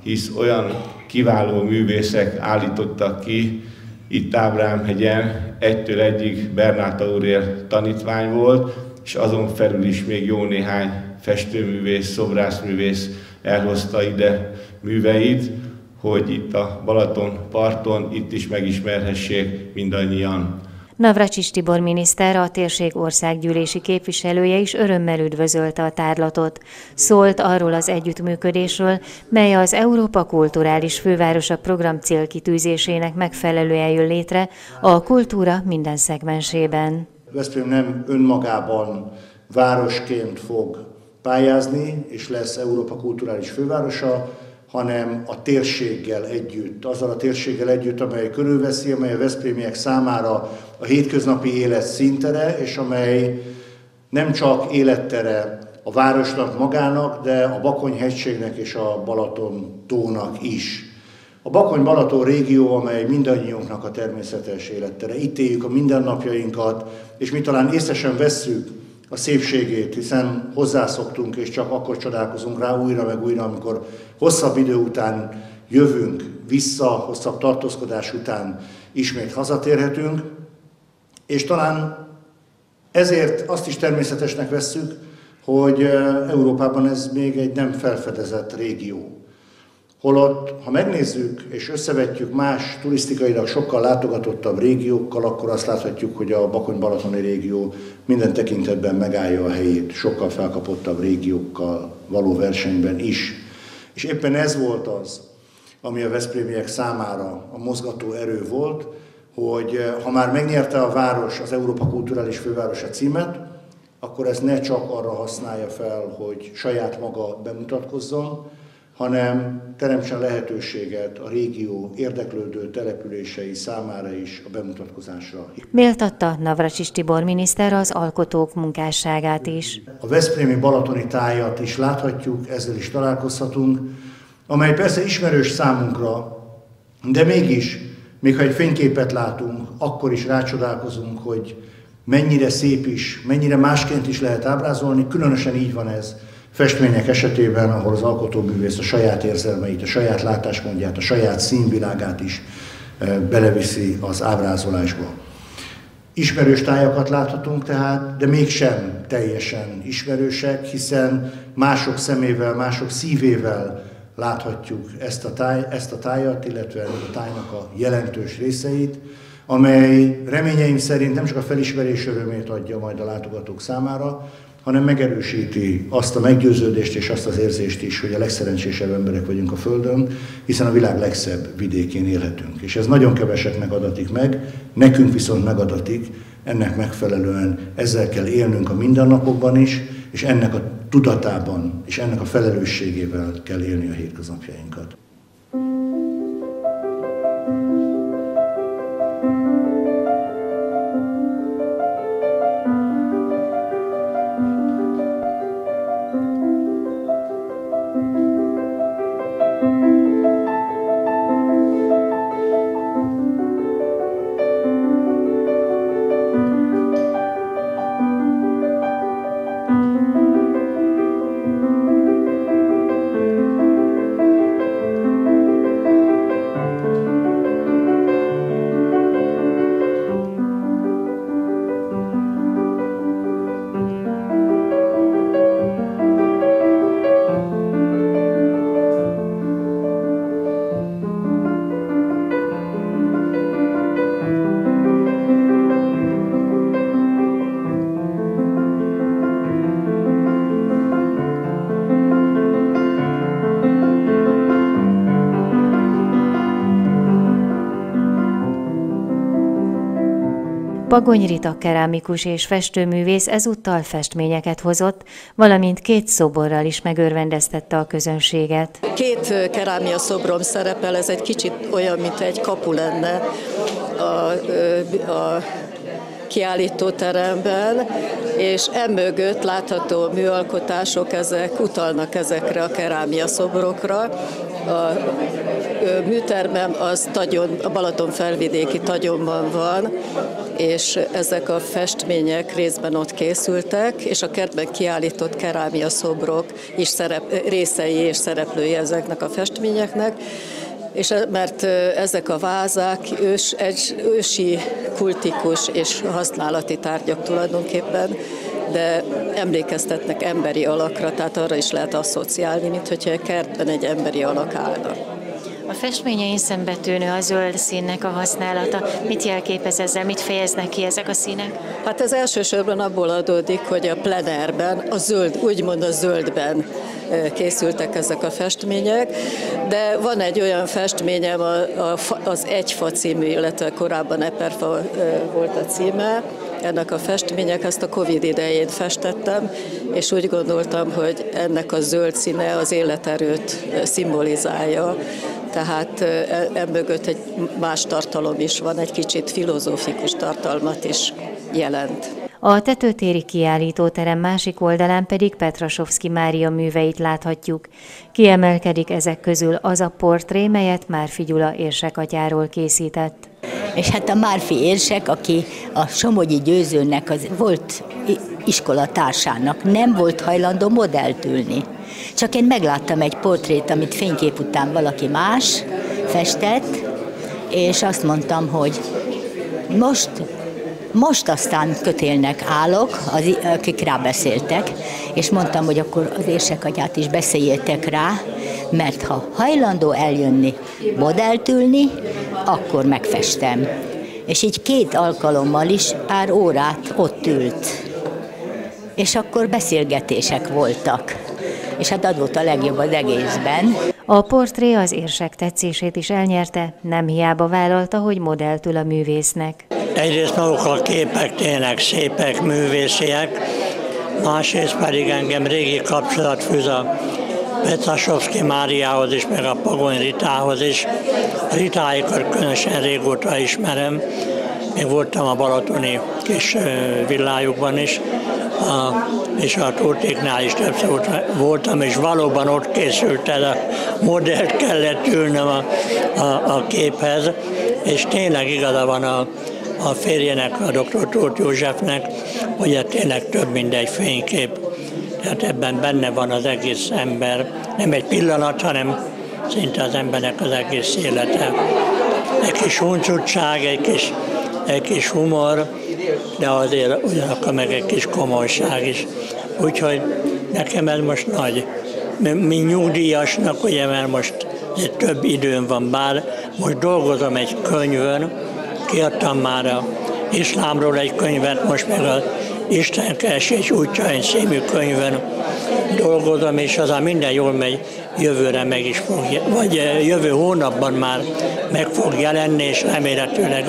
hisz olyan kiváló művészek állítottak ki, itt Ábrám-hegyen egytől egyig Bernát Aurél tanítvány volt, és azon felül is még jó néhány festőművész, szobrászművész elhozta ide műveit, hogy itt a Balaton parton itt is megismerhessék mindannyian. Navracsics Tibor miniszter, a térség országgyűlési képviselője is örömmel üdvözölte a tárlatot. Szólt arról az együttműködésről, mely az Európa Kulturális Fővárosa program célkitűzésének megfelelően jön létre a kultúra minden szegmensében. Veszprém nem önmagában városként fog pályázni, és lesz Európa Kulturális Fővárosa, hanem a térséggel együtt, azzal a térséggel együtt, amely körülveszi, amely a veszprémiek számára a hétköznapi élet színtere, és amely nem csak élettere a városnak magának, de a Bakony-hegységnek és a Balaton-tónak is. A Bakony-Balaton régió, amely mindannyiunknak a természetes élettere. Itt éljük a mindennapjainkat, és mi talán észre sem vesszük a szépségét, hiszen hozzászoktunk, és csak akkor csodálkozunk rá újra meg újra, amikor hosszabb idő után jövünk vissza, hosszabb tartózkodás után ismét hazatérhetünk, és talán ezért azt is természetesnek vesszük, hogy Európában ez még egy nem felfedezett régió. Holott, ha megnézzük és összevetjük más turisztikailag sokkal látogatottabb régiókkal, akkor azt láthatjuk, hogy a Bakony-balatoni régió minden tekintetben megállja a helyét, sokkal felkapottabb régiókkal való versenyben is. És éppen ez volt az, ami a veszprémiek számára a mozgató erő volt, hogy ha már megnyerte a város az Európa Kulturális Fővárosa címet, akkor ezt ne csak arra használja fel, hogy saját maga bemutatkozzon, hanem teremtsen lehetőséget a régió érdeklődő települései számára is a bemutatkozásra. Méltatta Navracsics Tibor miniszter az alkotók munkásságát is. A veszprémi balatoni tájat is láthatjuk, ezzel is találkozhatunk, amely persze ismerős számunkra, de mégis, még ha egy fényképet látunk, akkor is rácsodálkozunk, hogy mennyire szép is, mennyire másként is lehet ábrázolni, különösen így van ez festmények esetében, ahol az alkotóművész a saját érzelmeit, a saját látásmódját, a saját színvilágát is beleviszi az ábrázolásba. Ismerős tájakat láthatunk tehát, de mégsem teljesen ismerősek, hiszen mások szemével, mások szívével láthatjuk ezt a tájat, illetve a tájnak a jelentős részeit, amely reményeim szerint nem csak a felismerés örömét adja majd a látogatók számára, hanem megerősíti azt a meggyőződést és azt az érzést is, hogy a legszerencsésebb emberek vagyunk a Földön, hiszen a világ legszebb vidékén élhetünk. És ez nagyon keveseknek adatik meg, nekünk viszont megadatik, ennek megfelelően ezzel kell élnünk a mindennapokban is, és ennek a tudatában és ennek a felelősségével kell élni a hétköznapjainkat. Bagony Rita kerámikus és festőművész ezúttal festményeket hozott, valamint 2 szoborral is megörvendeztette a közönséget. 2 kerámia szobrom szerepel, ez egy kicsit olyan, mint egy kapu lenne a kiállítóteremben, és emögött látható műalkotások, ezek utalnak ezekre a kerámia szobrokra. A műtermem az a Balaton felvidéki Tagyonban van, és ezek a festmények részben ott készültek, és a kertben kiállított kerámia szobrok is részei és szereplői ezeknek a festményeknek, és mert ezek a vázák ősi, kultikus és használati tárgyak tulajdonképpen, de emlékeztetnek emberi alakra, tehát arra is lehet asszociálni, mint hogyha a kertben egy emberi alak állna. A festményein szembetűnő a zöld színnek a használata. Mit jelképez ezzel, mit fejeznek ki ezek a színek? Hát ez elsősorban abból adódik, hogy a plenerben, úgymond a zöldben készültek ezek a festmények, de van egy olyan festményem, az Egyfa című, illetve korábban Eperfa volt a címe, ennek a festmények, ezt a Covid idején festettem, és úgy gondoltam, hogy ennek a zöld színe az életerőt szimbolizálja, tehát emögött egy más tartalom is van, egy kicsit filozófikus tartalmat is jelent. A tetőtéri kiállítóterem másik oldalán pedig Petrasovszky Mária műveit láthatjuk. Kiemelkedik ezek közül az a portré, melyet Márfi Gyula érsekatyáról készített. És hát a Márfi érsek, aki a Somogyi Győzőnek az volt iskolatársának, nem volt hajlandó modellt ülni. Csak én megláttam egy portrét, amit fénykép után valaki más festett, és azt mondtam, hogy most aztán kötélnek állok, akik rábeszéltek, és mondtam, hogy akkor az érsekatyát is beszéljétek rá, mert ha hajlandó eljönni, modellt ülni, akkor megfestem. És így 2 alkalommal is pár órát ott ült. És akkor beszélgetések voltak. És hát az volt a legjobb az egészben. A portré az érsek tetszését is elnyerte, nem hiába vállalta, hogy modellt ül a művésznek. Egyrészt maguk a képek tényleg szépek, művésziek, másrészt pedig engem régi kapcsolat fűz a Petrasovszky Máriához is, meg a Pogony Ritához is. Ritáikat különösen régóta ismerem, még voltam a balatoni kis villájukban is, és a Turtéknál is többször voltam, és valóban ott készült ez a modellt, kellett ülnöm a képhez, és tényleg igaza van a férjének, a dr. Tóth Józsefnek, hogy tényleg több mint egy fénykép. Tehát ebben benne van az egész ember, nem egy pillanat, hanem szinte az embernek az egész élete. Egy kis huncutság, egy kis humor, de azért ugyanakkor meg egy kis komolyság is. Úgyhogy nekem ez most nagy. Mint nyugdíjasnak, ugye, mert most több időm van, bár most dolgozom egy könyvön, kiadtam már az iszlámról egy könyvet, most meg az Istenkeresés útjain című könyvön dolgozom, és az minden jól megy, jövőre meg is fog, vagy jövő hónapban már meg fog jelenni, és remélhetőleg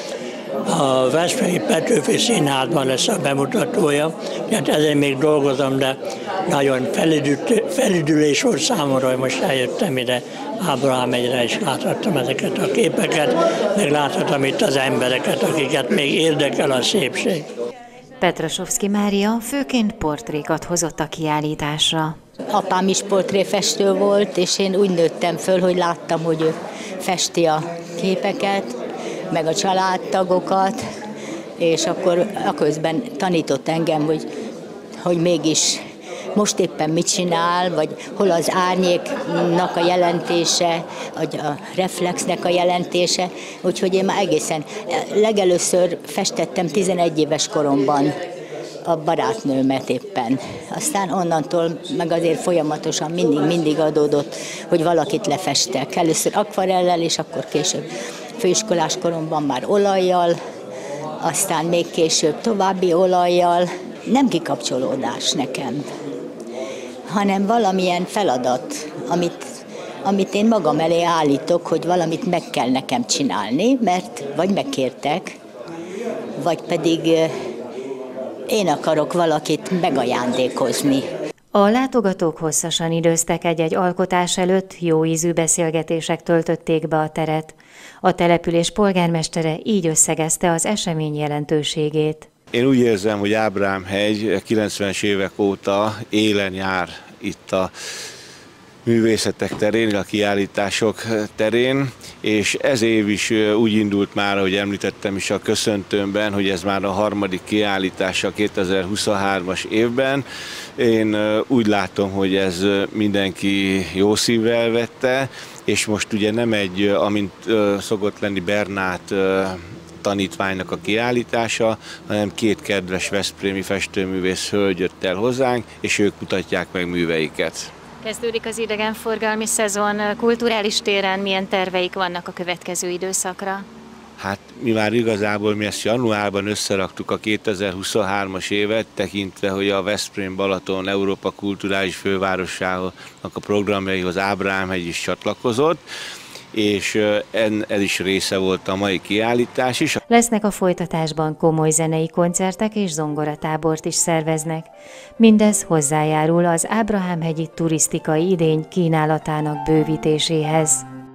a Veszprémi Petőfi Színházban lesz a bemutatója. Hát ezért még dolgozom, de nagyon felüdülés volt számomra, hogy most eljöttem ide Ábrahám egyre, és láthattam ezeket a képeket, meg láthattam itt az embereket, akiket még érdekel a szépség. Petrasovszky Mária főként portrékat hozott a kiállításra. Apám is portréfestő volt, és én úgy nőttem föl, hogy láttam, hogy ő festi a képeket, meg a családtagokat, és akkor aközben tanított engem, hogy mégis most éppen mit csinál, vagy hol az árnyéknak a jelentése, vagy a reflexnek a jelentése, úgyhogy én már egészen legelőször festettem 11 éves koromban a barátnőmet éppen. Aztán onnantól meg azért folyamatosan mindig adódott, hogy valakit lefestek. Először akvarellel, és akkor később főiskolás koromban már olajjal, aztán még később további olajjal. Nem kikapcsolódás nekem, hanem valamilyen feladat, amit én magam elé állítok, hogy valamit meg kell nekem csinálni, mert vagy megkértek, vagy pedig én akarok valakit megajándékozni. A látogatók hosszasan időztek egy-egy alkotás előtt, jó ízű beszélgetések töltötték be a teret. A település polgármestere így összegezte az esemény jelentőségét. Én úgy érzem, hogy Ábrám-hegy 90-es évek óta élen jár itt a művészetek terén, a kiállítások terén, és ez év is úgy indult már, ahogy említettem is a köszöntőmben, hogy ez már a harmadik kiállítása 2023-as évben. Én úgy látom, hogy ez mindenki jó szívvel vette, és most ugye nem egy, amint szokott lenni Bernát tanítványnak a kiállítása, hanem két kedves veszprémi festőművész hölgy jött el hozzánk, és ők mutatják meg műveiket. Kezdődik az idegenforgalmi szezon, kulturális téren milyen terveik vannak a következő időszakra? Hát mi már igazából mi ezt januárban összeraktuk a 2023-as évet, tekintve, hogy a Veszprém-Balaton Európa kulturális fővárosának a programjaihoz Ábrám-hegy is csatlakozott, és ez is része volt a mai kiállítás is. Lesznek a folytatásban komoly zenei koncertek és zongoratábort is szerveznek. Mindez hozzájárul az Ábrahám-hegyi turisztikai idény kínálatának bővítéséhez.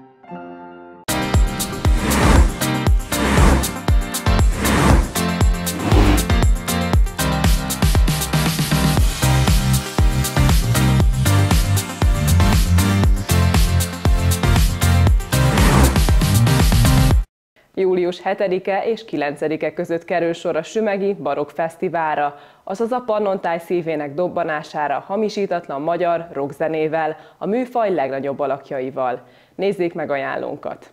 Július 7-e és 9-e között kerül sor a Sümegi Barokk Fesztiválra, azaz a Pannontáj szívének dobbanására hamisítatlan magyar rockzenével, a műfaj legnagyobb alakjaival. Nézzék meg ajánlónkat!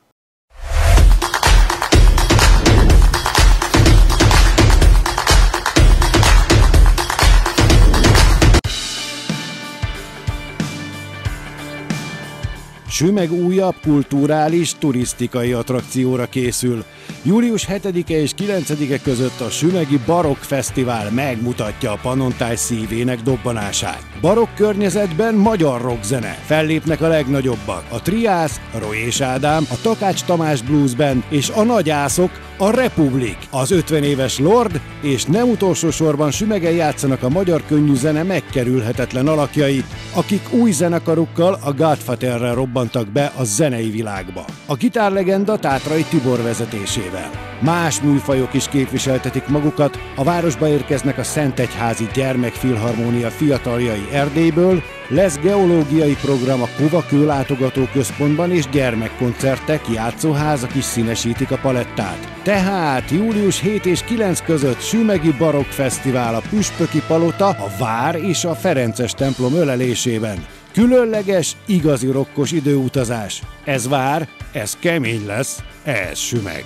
Sümeg újabb kulturális, turisztikai attrakcióra készül. Július 7-e és 9-e között a Sümegi Barokk Fesztivál megmutatja a Pannontáj szívének dobbanását. Barokk környezetben magyar rockzene. Fellépnek a legnagyobbak: a Triász, a Roy és Ádám, a Takács Tamás Blues Band és a nagyászok, a Republik, az 50 éves Lord, és nem utolsó sorban Sümegen játszanak a magyar könnyűzene megkerülhetetlen alakjai, akik új zenekarukkal, a Godfatherrel robbantak be a zenei világba. A gitárlegenda Tátrai Tibor vezetésével. Más műfajok is képviseltetik magukat, a városba érkeznek a Szentegyházi Gyermekfilharmónia fiataljai Erdélyből, lesz geológiai program a Kova Kőlátogatóközpontban és gyermekkoncertek, játszóházak is színesítik a palettát. Tehát július 7 és 9 között Sümegi Barokk Fesztivál a Püspöki Palota, a Vár és a Ferences templom ölelésében. Különleges, igazi rokkos időutazás. Ez vár, ez kemény lesz, ez Sümeg.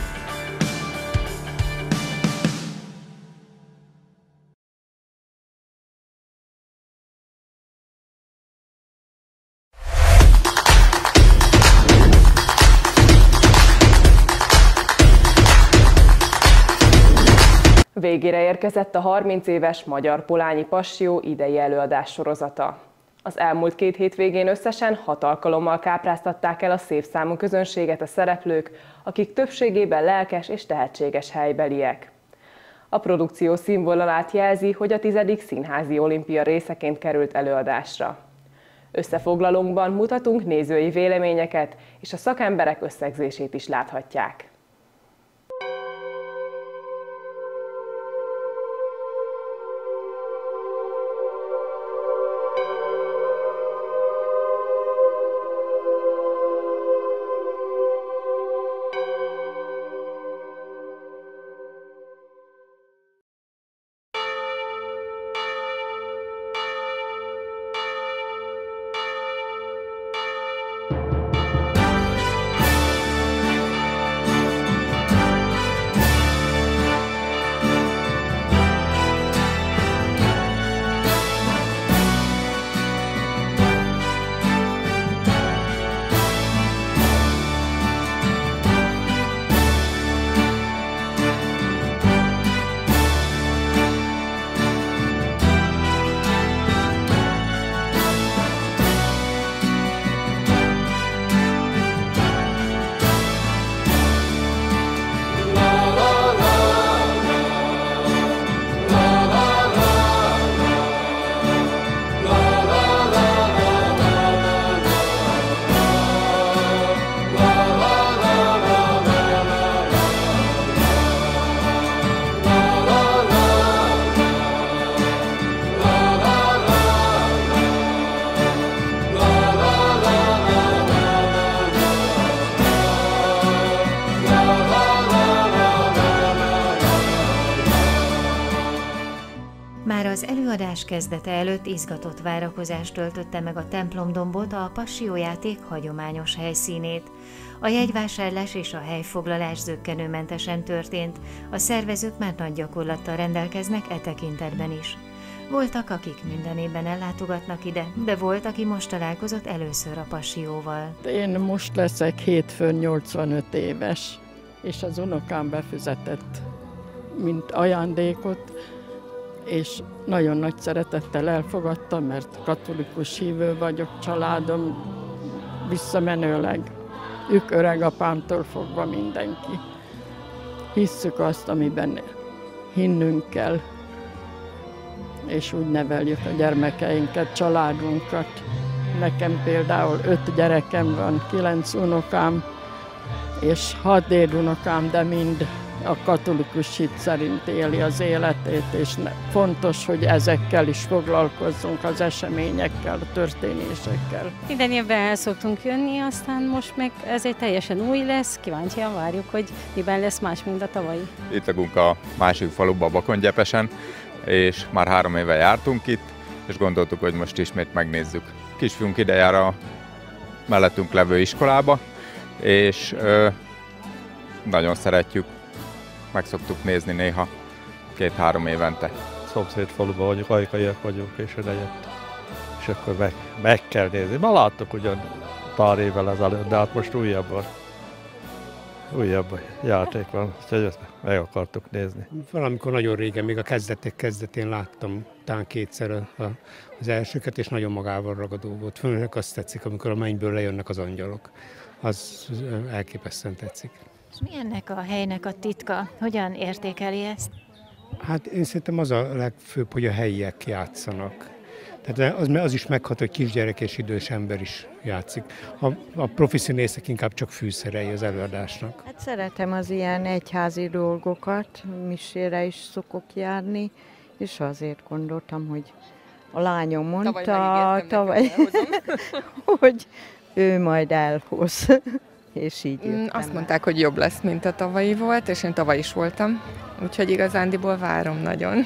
Végére érkezett a 30 éves Magyar Polányi Passió idei előadás sorozata. Az elmúlt 2 hétvégén összesen 6 alkalommal kápráztatták el a szép számú közönséget a szereplők, akik többségében lelkes és tehetséges helybeliek. A produkció színvonalát jelzi, hogy a 10. Színházi Olimpia részeként került előadásra. Összefoglalónkban mutatunk nézői véleményeket, és a szakemberek összegzését is láthatják. adás kezdete előtt izgatott várakozás töltötte meg a templomdombot, a Passió-játék hagyományos helyszínét. A jegyvásárlás és a helyfoglalás zökkenőmentesen történt, a szervezők már nagy gyakorlattal rendelkeznek e tekintetben is. Voltak, akik minden évben ellátogatnak ide, de volt, aki most találkozott először a Passió-val. Én most leszek hétfőn 85 éves, és az unokám befizetett, mint ajándékot, és nagyon nagy szeretettel elfogadtam, mert katolikus hívő vagyok, családom visszamenőleg, ők öregapámtól fogva mindenki. Hisszük azt, amiben hinnünk kell, és úgy neveljük a gyermekeinket, családunkat. Nekem például 5 gyerekem van, 9 unokám, és 6 dédunokám, de mind a katolikus hit szerint éli az életét, és fontos, hogy ezekkel is foglalkozzunk, az eseményekkel, a történésekkel. Minden évben el szoktunk jönni, aztán most meg ez egy teljesen új lesz, kíváncsian várjuk, hogy miben lesz más, mint a tavalyi. Itt lakunk a másik faluban, Bakongyepesen, és már 3 éve jártunk itt, és gondoltuk, hogy most ismét megnézzük. Kisfiunk ide jár a mellettünk levő iskolába, és nagyon szeretjük, meg szoktuk nézni néha 2-3 évente. Szomszéd faluban vagyunk, ajkaiak vagyunk, és ide jött. És akkor meg kell nézni. Ma láttuk ugyan pár évvel ezelőtt, de hát most újabb játék van, úgyhogy ezt meg akartuk nézni. Valamikor nagyon régen, még a kezdetén láttam talán 2-szer az elsőket, és nagyon magával ragadó volt. Főleg azt tetszik, amikor a mennyből lejönnek az angyalok. Az elképesztően tetszik. És mi ennek a helynek a titka? Hogyan értékeli ezt? Hát én szerintem az a legfőbb, hogy a helyiek játszanak. Tehát az is meghat, hogy kisgyerek és idős ember is játszik. A profi színészek inkább csak fűszerei az előadásnak. Hát szeretem az ilyen egyházi dolgokat, misére is szokok járni, és azért gondoltam, hogy a lányom mondta tavaly hogy ő majd elhoz. És így azt mondták, hogy jobb lesz, mint a tavalyi volt, és én tavaly is voltam, úgyhogy igazándiból várom nagyon.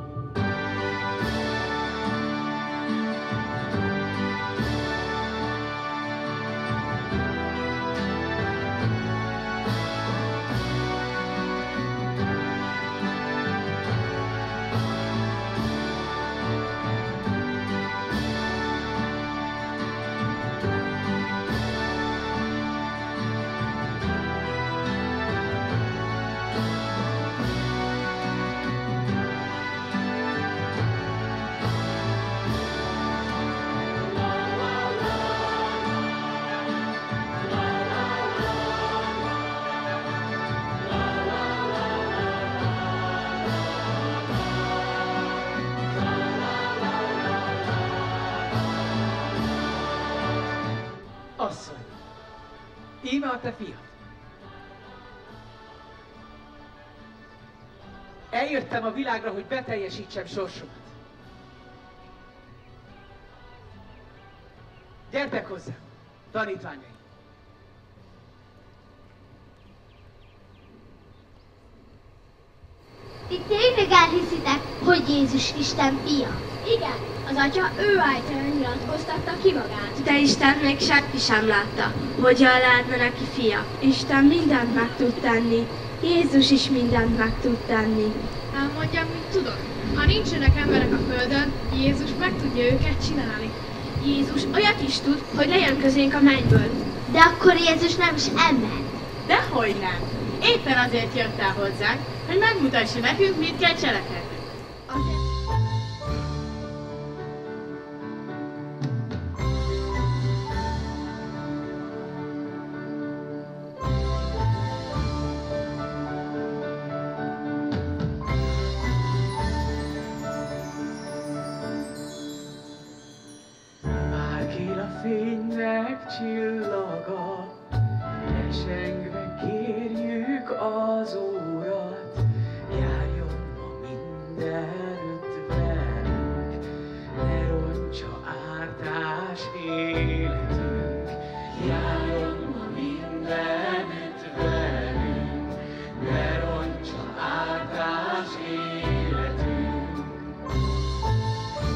Asszony, íme a te fiad. Eljöttem a világra, hogy beteljesítsem sorsomat. Gyertek hozzám, tanítványaim! Ti tényleg elhiszitek, hogy Jézus Isten fia? Igen, az Atya ő által nyilatkoztatta ki magát. De Isten még senki sem látta, hogyan lehetne neki fia. Isten mindent meg tud tenni. Jézus is mindent meg tud tenni. Elmondjam, mit tudod. Ha nincsenek emberek a földön, Jézus meg tudja őket csinálni. Jézus olyat is tud, hogy lejön közénk a mennyből. De akkor Jézus nem is ember. Dehogy nem. Éppen azért jött el hozzánk, hogy megmutassa nekünk, mit kell cselekedni. Márkén a fénynek csillaga, esengve kérjük az Urat, járjon ma mindenütt velünk, ne rontsa ártás életünk. Járjon ma mindenütt velünk, ne rontsa ártás életünk.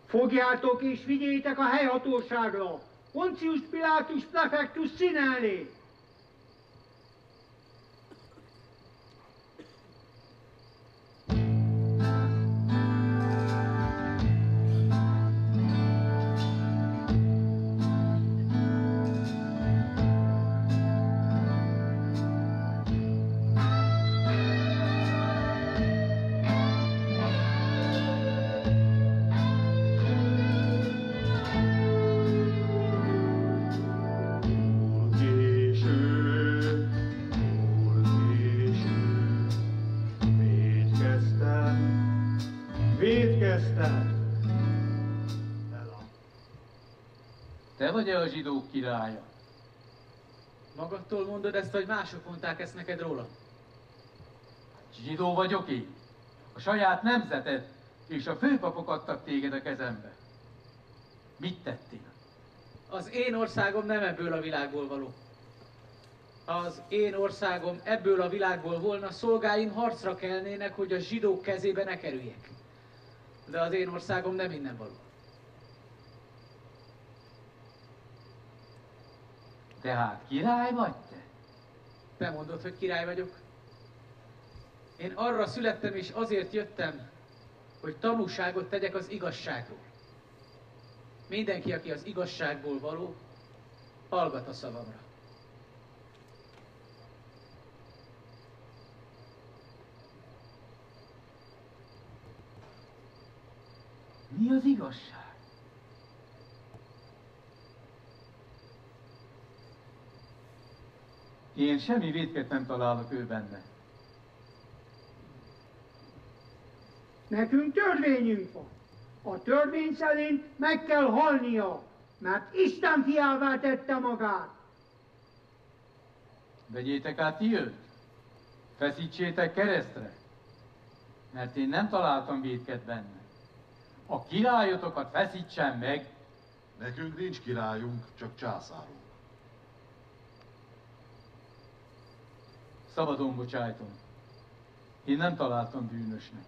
Fogjátok és vigyétek a helyhatóságra, Poncius Pilátus prefektus színelni! Te vagy-e a zsidók királya? Magadtól mondod ezt, vagy mások mondták ezt neked róla? Zsidó vagyok én. A saját nemzeted és a főpapok adtak téged a kezembe. Mit tettél? Az én országom nem ebből a világból való. Ha az én országom ebből a világból volna, szolgáim harcra kelnének, hogy a zsidók kezébe ne kerüljek. De az én országom nem innen való. Tehát király vagy te? Te mondod, hogy király vagyok? Én arra születtem és azért jöttem, hogy tanúságot tegyek az igazságról. Mindenki, aki az igazságból való, hallgat a szavamra. Mi az igazság? Én semmi vétket nem találok ő benne. Nekünk törvényünk van. A törvény szerint meg kell halnia, mert Isten fiává tette magát. Vegyétek át ti őt, feszítsétek keresztre, mert én nem találtam vétket benne. A királyotokat feszítsen meg. Nekünk nincs királyunk, csak császárunk. Szabadon bocsájtom. Én nem találtam bűnösnek.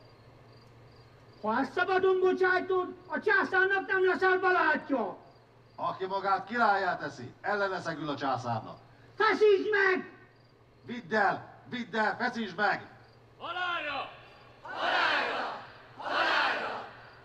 Ha ezt szabadon bocsájtod, a császárnak nem leszel barátja. Aki magát királyá teszi, ellene szegül a császárnak. Feszítsd meg! Vidd el, feszítsd meg! Halálra! Halálra! Halálra!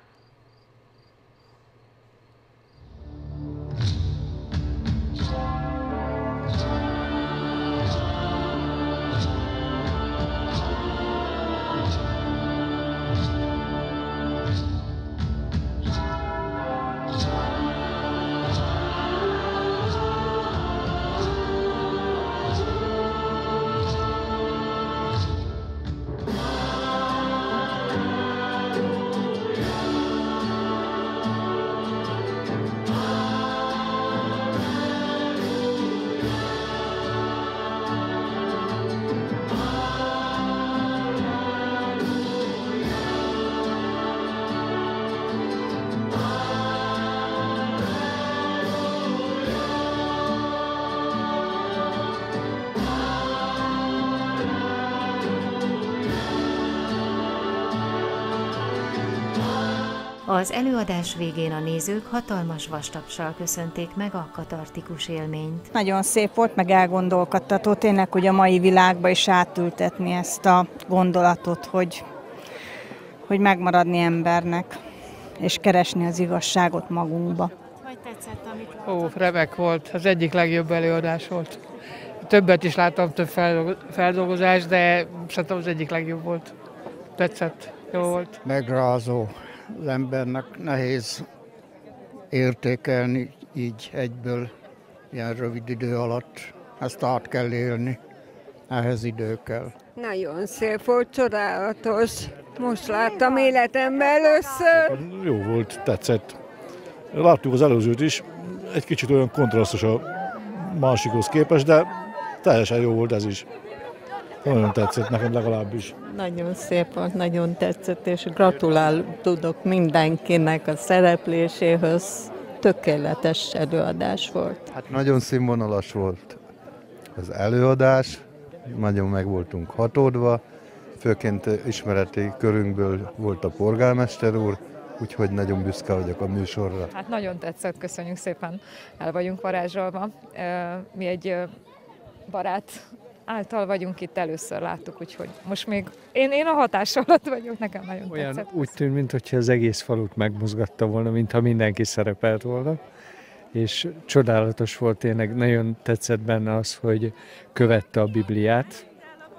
Az előadás végén a nézők hatalmas vastapssal köszönték meg a katartikus élményt. Nagyon szép volt, meg elgondolkodtató tényleg, hogy a mai világba is átültetni ezt a gondolatot, hogy megmaradni embernek, és keresni az igazságot magunkba. Hogy tetszett, amit láttam? Remek volt, az egyik legjobb előadás volt. Többet is láttam, több feldolgozás, de szerintem az egyik legjobb volt. Tetszett, jó volt. Megrázó. Az embernek nehéz értékelni így egyből, ilyen rövid idő alatt. Ezt át kell élni, ehhez idő kell. Nagyon szép volt, csodálatos. Most láttam életemben először. Jó volt, tetszett. Láttuk az előzőt is, egy kicsit olyan kontrasztos a másikhoz képest, de teljesen jó volt ez is. Nagyon tetszett nekem legalábbis. Nagyon szép volt, nagyon tetszett, és tudok mindenkinek a szerepléséhez. Tökéletes előadás volt. Hát nagyon színvonalas volt az előadás, nagyon meg voltunk hatódva, főként ismereti körünkből volt a polgármester úr, úgyhogy nagyon büszke vagyok a műsorra. Hát nagyon tetszett, köszönjük szépen, el vagyunk varázsolva. Mi egy barát által vagyunk itt, először láttuk, úgyhogy most még én a hatás alatt vagyok, nekem nagyon tetszett. Úgy tűnt, mintha az egész falut megmozgatta volna, mintha mindenki szerepelt volna, és csodálatos volt, tényleg nagyon tetszett benne az, hogy követte a Bibliát,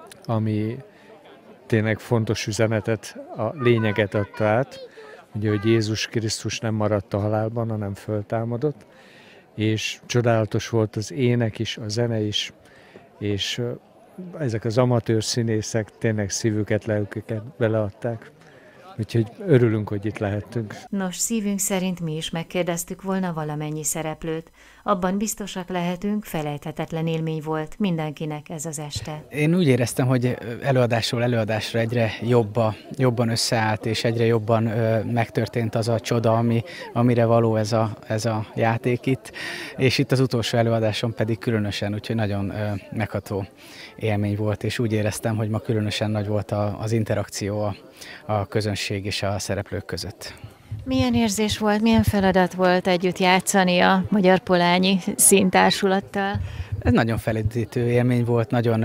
ami tényleg fontos üzenetet, a lényeget adta át, ugye, hogy Jézus Krisztus nem maradt a halálban, hanem föltámadott, és csodálatos volt az ének is, a zene is, és ezek az amatőr színészek tényleg szívüket, lelküket beleadták. Úgyhogy örülünk, hogy itt lehettünk. Nos, szívünk szerint mi is megkérdeztük volna valamennyi szereplőt. Abban biztosak lehetünk, felejthetetlen élmény volt mindenkinek ez az este. Én úgy éreztem, hogy előadásról előadásra egyre jobban összeállt, és egyre jobban megtörtént az a csoda, amire való ez a játék itt. És itt az utolsó előadáson pedig különösen, úgyhogy nagyon megható élmény volt, és úgy éreztem, hogy ma különösen nagy volt az interakció a közönség és a szereplők között. Milyen érzés volt, milyen feladat volt együtt játszani a Magyar Polányi Színtársulattal? Ez nagyon felidítő élmény volt, nagyon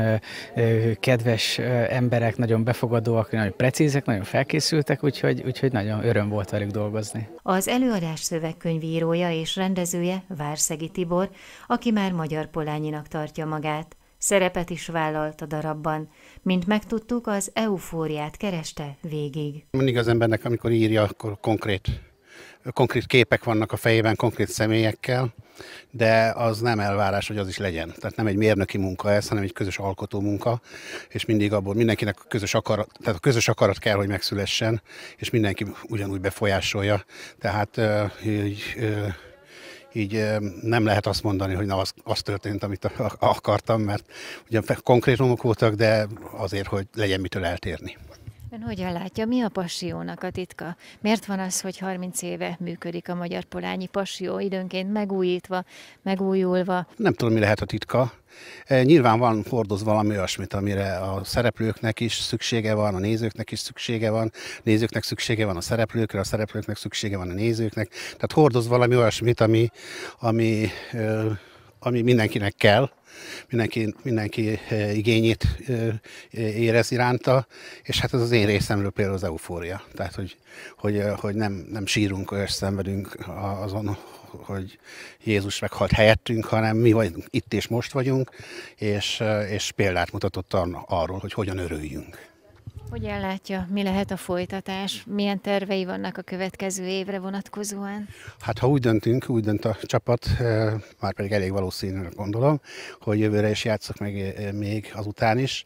kedves emberek, nagyon befogadóak, nagyon precízek, nagyon felkészültek, úgyhogy nagyon öröm volt velük dolgozni. Az előadás szövegkönyvírója és rendezője Várszegi Tibor, aki már magyar polányinak tartja magát. Szerepet is vállalt a darabban, mint megtudtuk, az eufóriát kereste végig. Mindig az embernek, amikor írja, akkor konkrét képek vannak a fejében, konkrét személyekkel, de az nem elvárás, hogy az is legyen. Tehát nem egy mérnöki munka ez, hanem egy közös alkotó munka, és mindig abból mindenkinek a közös akarat kell, hogy megszülessen, és mindenki ugyanúgy befolyásolja. Tehát így nem lehet azt mondani, hogy na, az történt, amit akartam, mert ugyan konkrétumok voltak, de azért, hogy legyen mitől eltérni. Ön hogyan látja, mi a Passió-nak a titka? Miért van az, hogy 30 éve működik a Magyar Polányi Passió, időnként megújítva, megújulva? Nem tudom, mi lehet a titka. Nyilván hordoz valami olyasmit, amire a szereplőknek is szüksége van, a nézőknek is szüksége van, nézőknek szüksége van a szereplőkre, a szereplőknek szüksége van a nézőknek. Tehát hordoz valami olyasmit, ami mindenkinek kell, mindenki igényét érez iránta, és hát ez az én részemről például az eufória. Tehát, hogy nem sírunk, és szenvedünk azon, hogy Jézus meghalt helyettünk, hanem mi vagyunk itt és most vagyunk, és példát mutatott arról, hogy hogyan örüljünk. Hogyan látja, mi lehet a folytatás? Milyen tervei vannak a következő évre vonatkozóan? Hát ha úgy dönt a csapat, már pedig elég valószínűleg gondolom, hogy jövőre is játszok még azután is,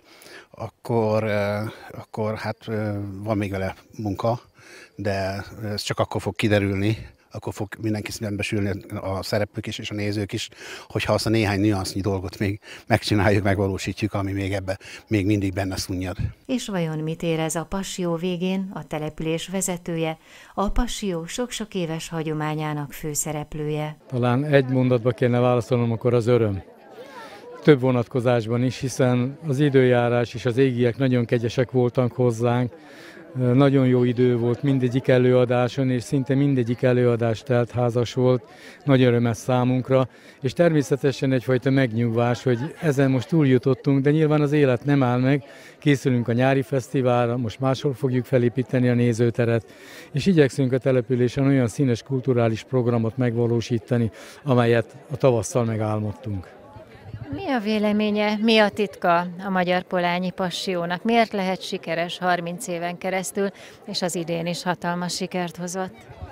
akkor hát van még vele munka, de ez csak akkor fog kiderülni, akkor fog mindenki szembesülni, a szereplők is és a nézők is, hogyha azt a néhány nüansznyi dolgot még megcsináljuk, megvalósítjuk, ami még mindig benne szunnyad. És vajon mit érez a Passió végén a település vezetője, a Passió sok-sok éves hagyományának főszereplője? Talán egy mondatba kéne válaszolnom, akkor az öröm. Több vonatkozásban is, hiszen az időjárás és az égiek nagyon kegyesek voltak hozzánk, nagyon jó idő volt mindegyik előadáson, és szinte mindegyik előadás teltházas volt, nagy örömes számunkra, és természetesen egyfajta megnyugvás, hogy ezen most túljutottunk, de nyilván az élet nem áll meg, készülünk a nyári fesztiválra, most máshol fogjuk felépíteni a nézőteret, és igyekszünk a településen olyan színes kulturális programot megvalósítani, amelyet a tavasszal megálmodtunk. Mi a véleménye, mi a titka a Magyar Polányi Pasciónak? Miért lehet sikeres 30 éven keresztül, és az idén is hatalmas sikert hozott?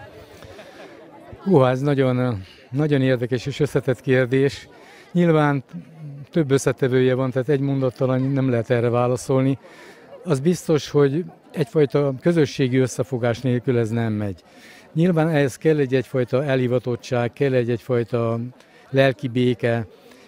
Ez nagyon érdekes és összetett kérdés. Nyilván több összetevője van, tehát egy mondattal nem lehet erre válaszolni. Az biztos, hogy egyfajta közösségi összefogás nélkül ez nem megy. Nyilván ehhez kell egyfajta elhivatottság, kell egyfajta lelki béke,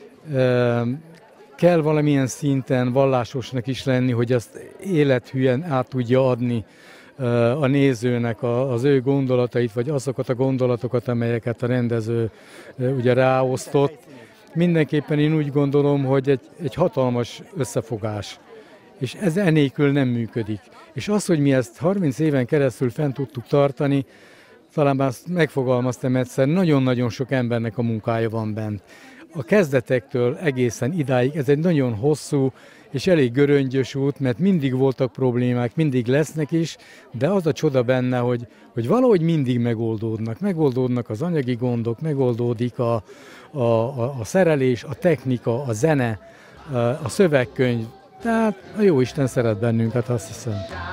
kell valamilyen szinten vallásosnak is lenni, hogy azt élethűen át tudja adni a nézőnek az ő gondolatait, vagy azokat a gondolatokat, amelyeket a rendező ugye ráosztott. Mindenképpen én úgy gondolom, hogy egy hatalmas összefogás, és ez enélkül nem működik. És az, hogy mi ezt 30 éven keresztül fent tudtuk tartani, talán már megfogalmaztam egyszer, nagyon-nagyon sok embernek a munkája van bent. A kezdetektől egészen idáig ez egy nagyon hosszú és elég göröngyös út, mert mindig voltak problémák, mindig lesznek is, de az a csoda benne, hogy valahogy mindig megoldódnak az anyagi gondok, megoldódik a szerelés, a technika, a zene, a szövegkönyv, tehát a Jóisten szeret bennünket, azt hiszem.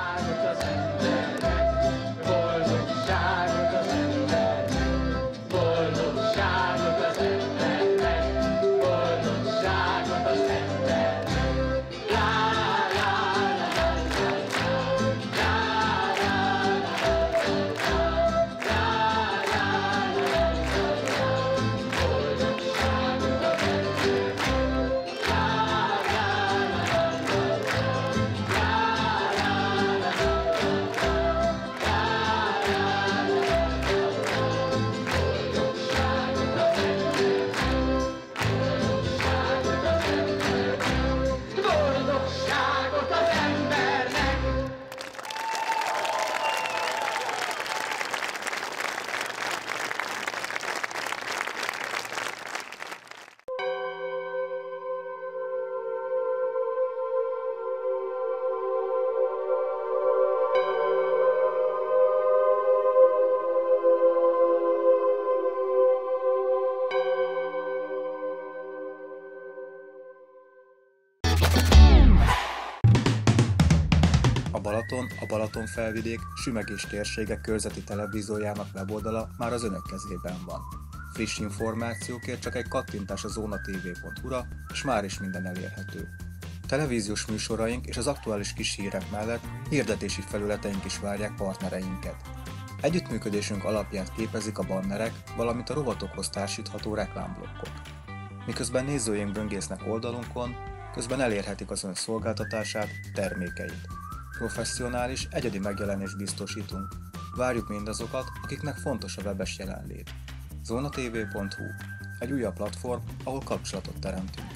A Balatonfelvidék Sümegés térsége körzeti televíziójának weboldala már az önök kezében van. Friss információkért csak egy kattintás a zonatv.hu-ra, és már is minden elérhető. Televíziós műsoraink és az aktuális kis hírek mellett hirdetési felületeink is várják partnereinket. Együttműködésünk alapját képezik a bannerek, valamint a rovatokhoz társítható reklámblokkok. Miközben nézőink böngésznek oldalunkon, közben elérhetik az ön szolgáltatását, termékeit. Professzionális, egyedi megjelenést biztosítunk. Várjuk mindazokat, akiknek fontos a webes jelenlét. zonatv.hu. Egy újabb platform, ahol kapcsolatot teremtünk.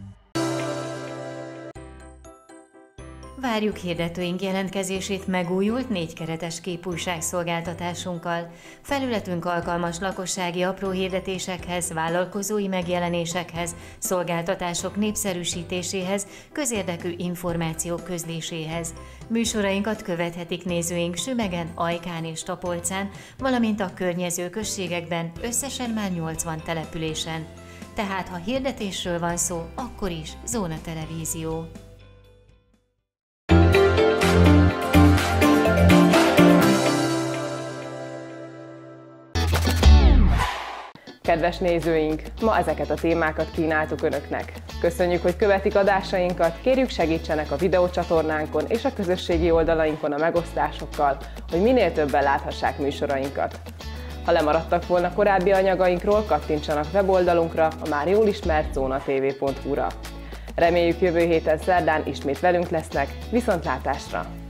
Várjuk hirdetőink jelentkezését megújult 4 keretes képújságszolgáltatásunkkal. Felületünk alkalmas lakossági apró hirdetésekhez, vállalkozói megjelenésekhez, szolgáltatások népszerűsítéséhez, közérdekű információk közléséhez. Műsorainkat követhetik nézőink Sümegen, Ajkán és Tapolcán, valamint a környező községekben, összesen már 80 településen. Tehát ha hirdetésről van szó, akkor is Zóna Televízió. Kedves nézőink, ma ezeket a témákat kínáltuk Önöknek. Köszönjük, hogy követik adásainkat, kérjük segítsenek a videócsatornánkon és a közösségi oldalainkon a megosztásokkal, hogy minél többen láthassák műsorainkat. Ha lemaradtak volna korábbi anyagainkról, kattintsanak weboldalunkra, a már jól ismert zonatv.hu-ra. Reméljük jövő héten szerdán ismét velünk lesznek, viszontlátásra!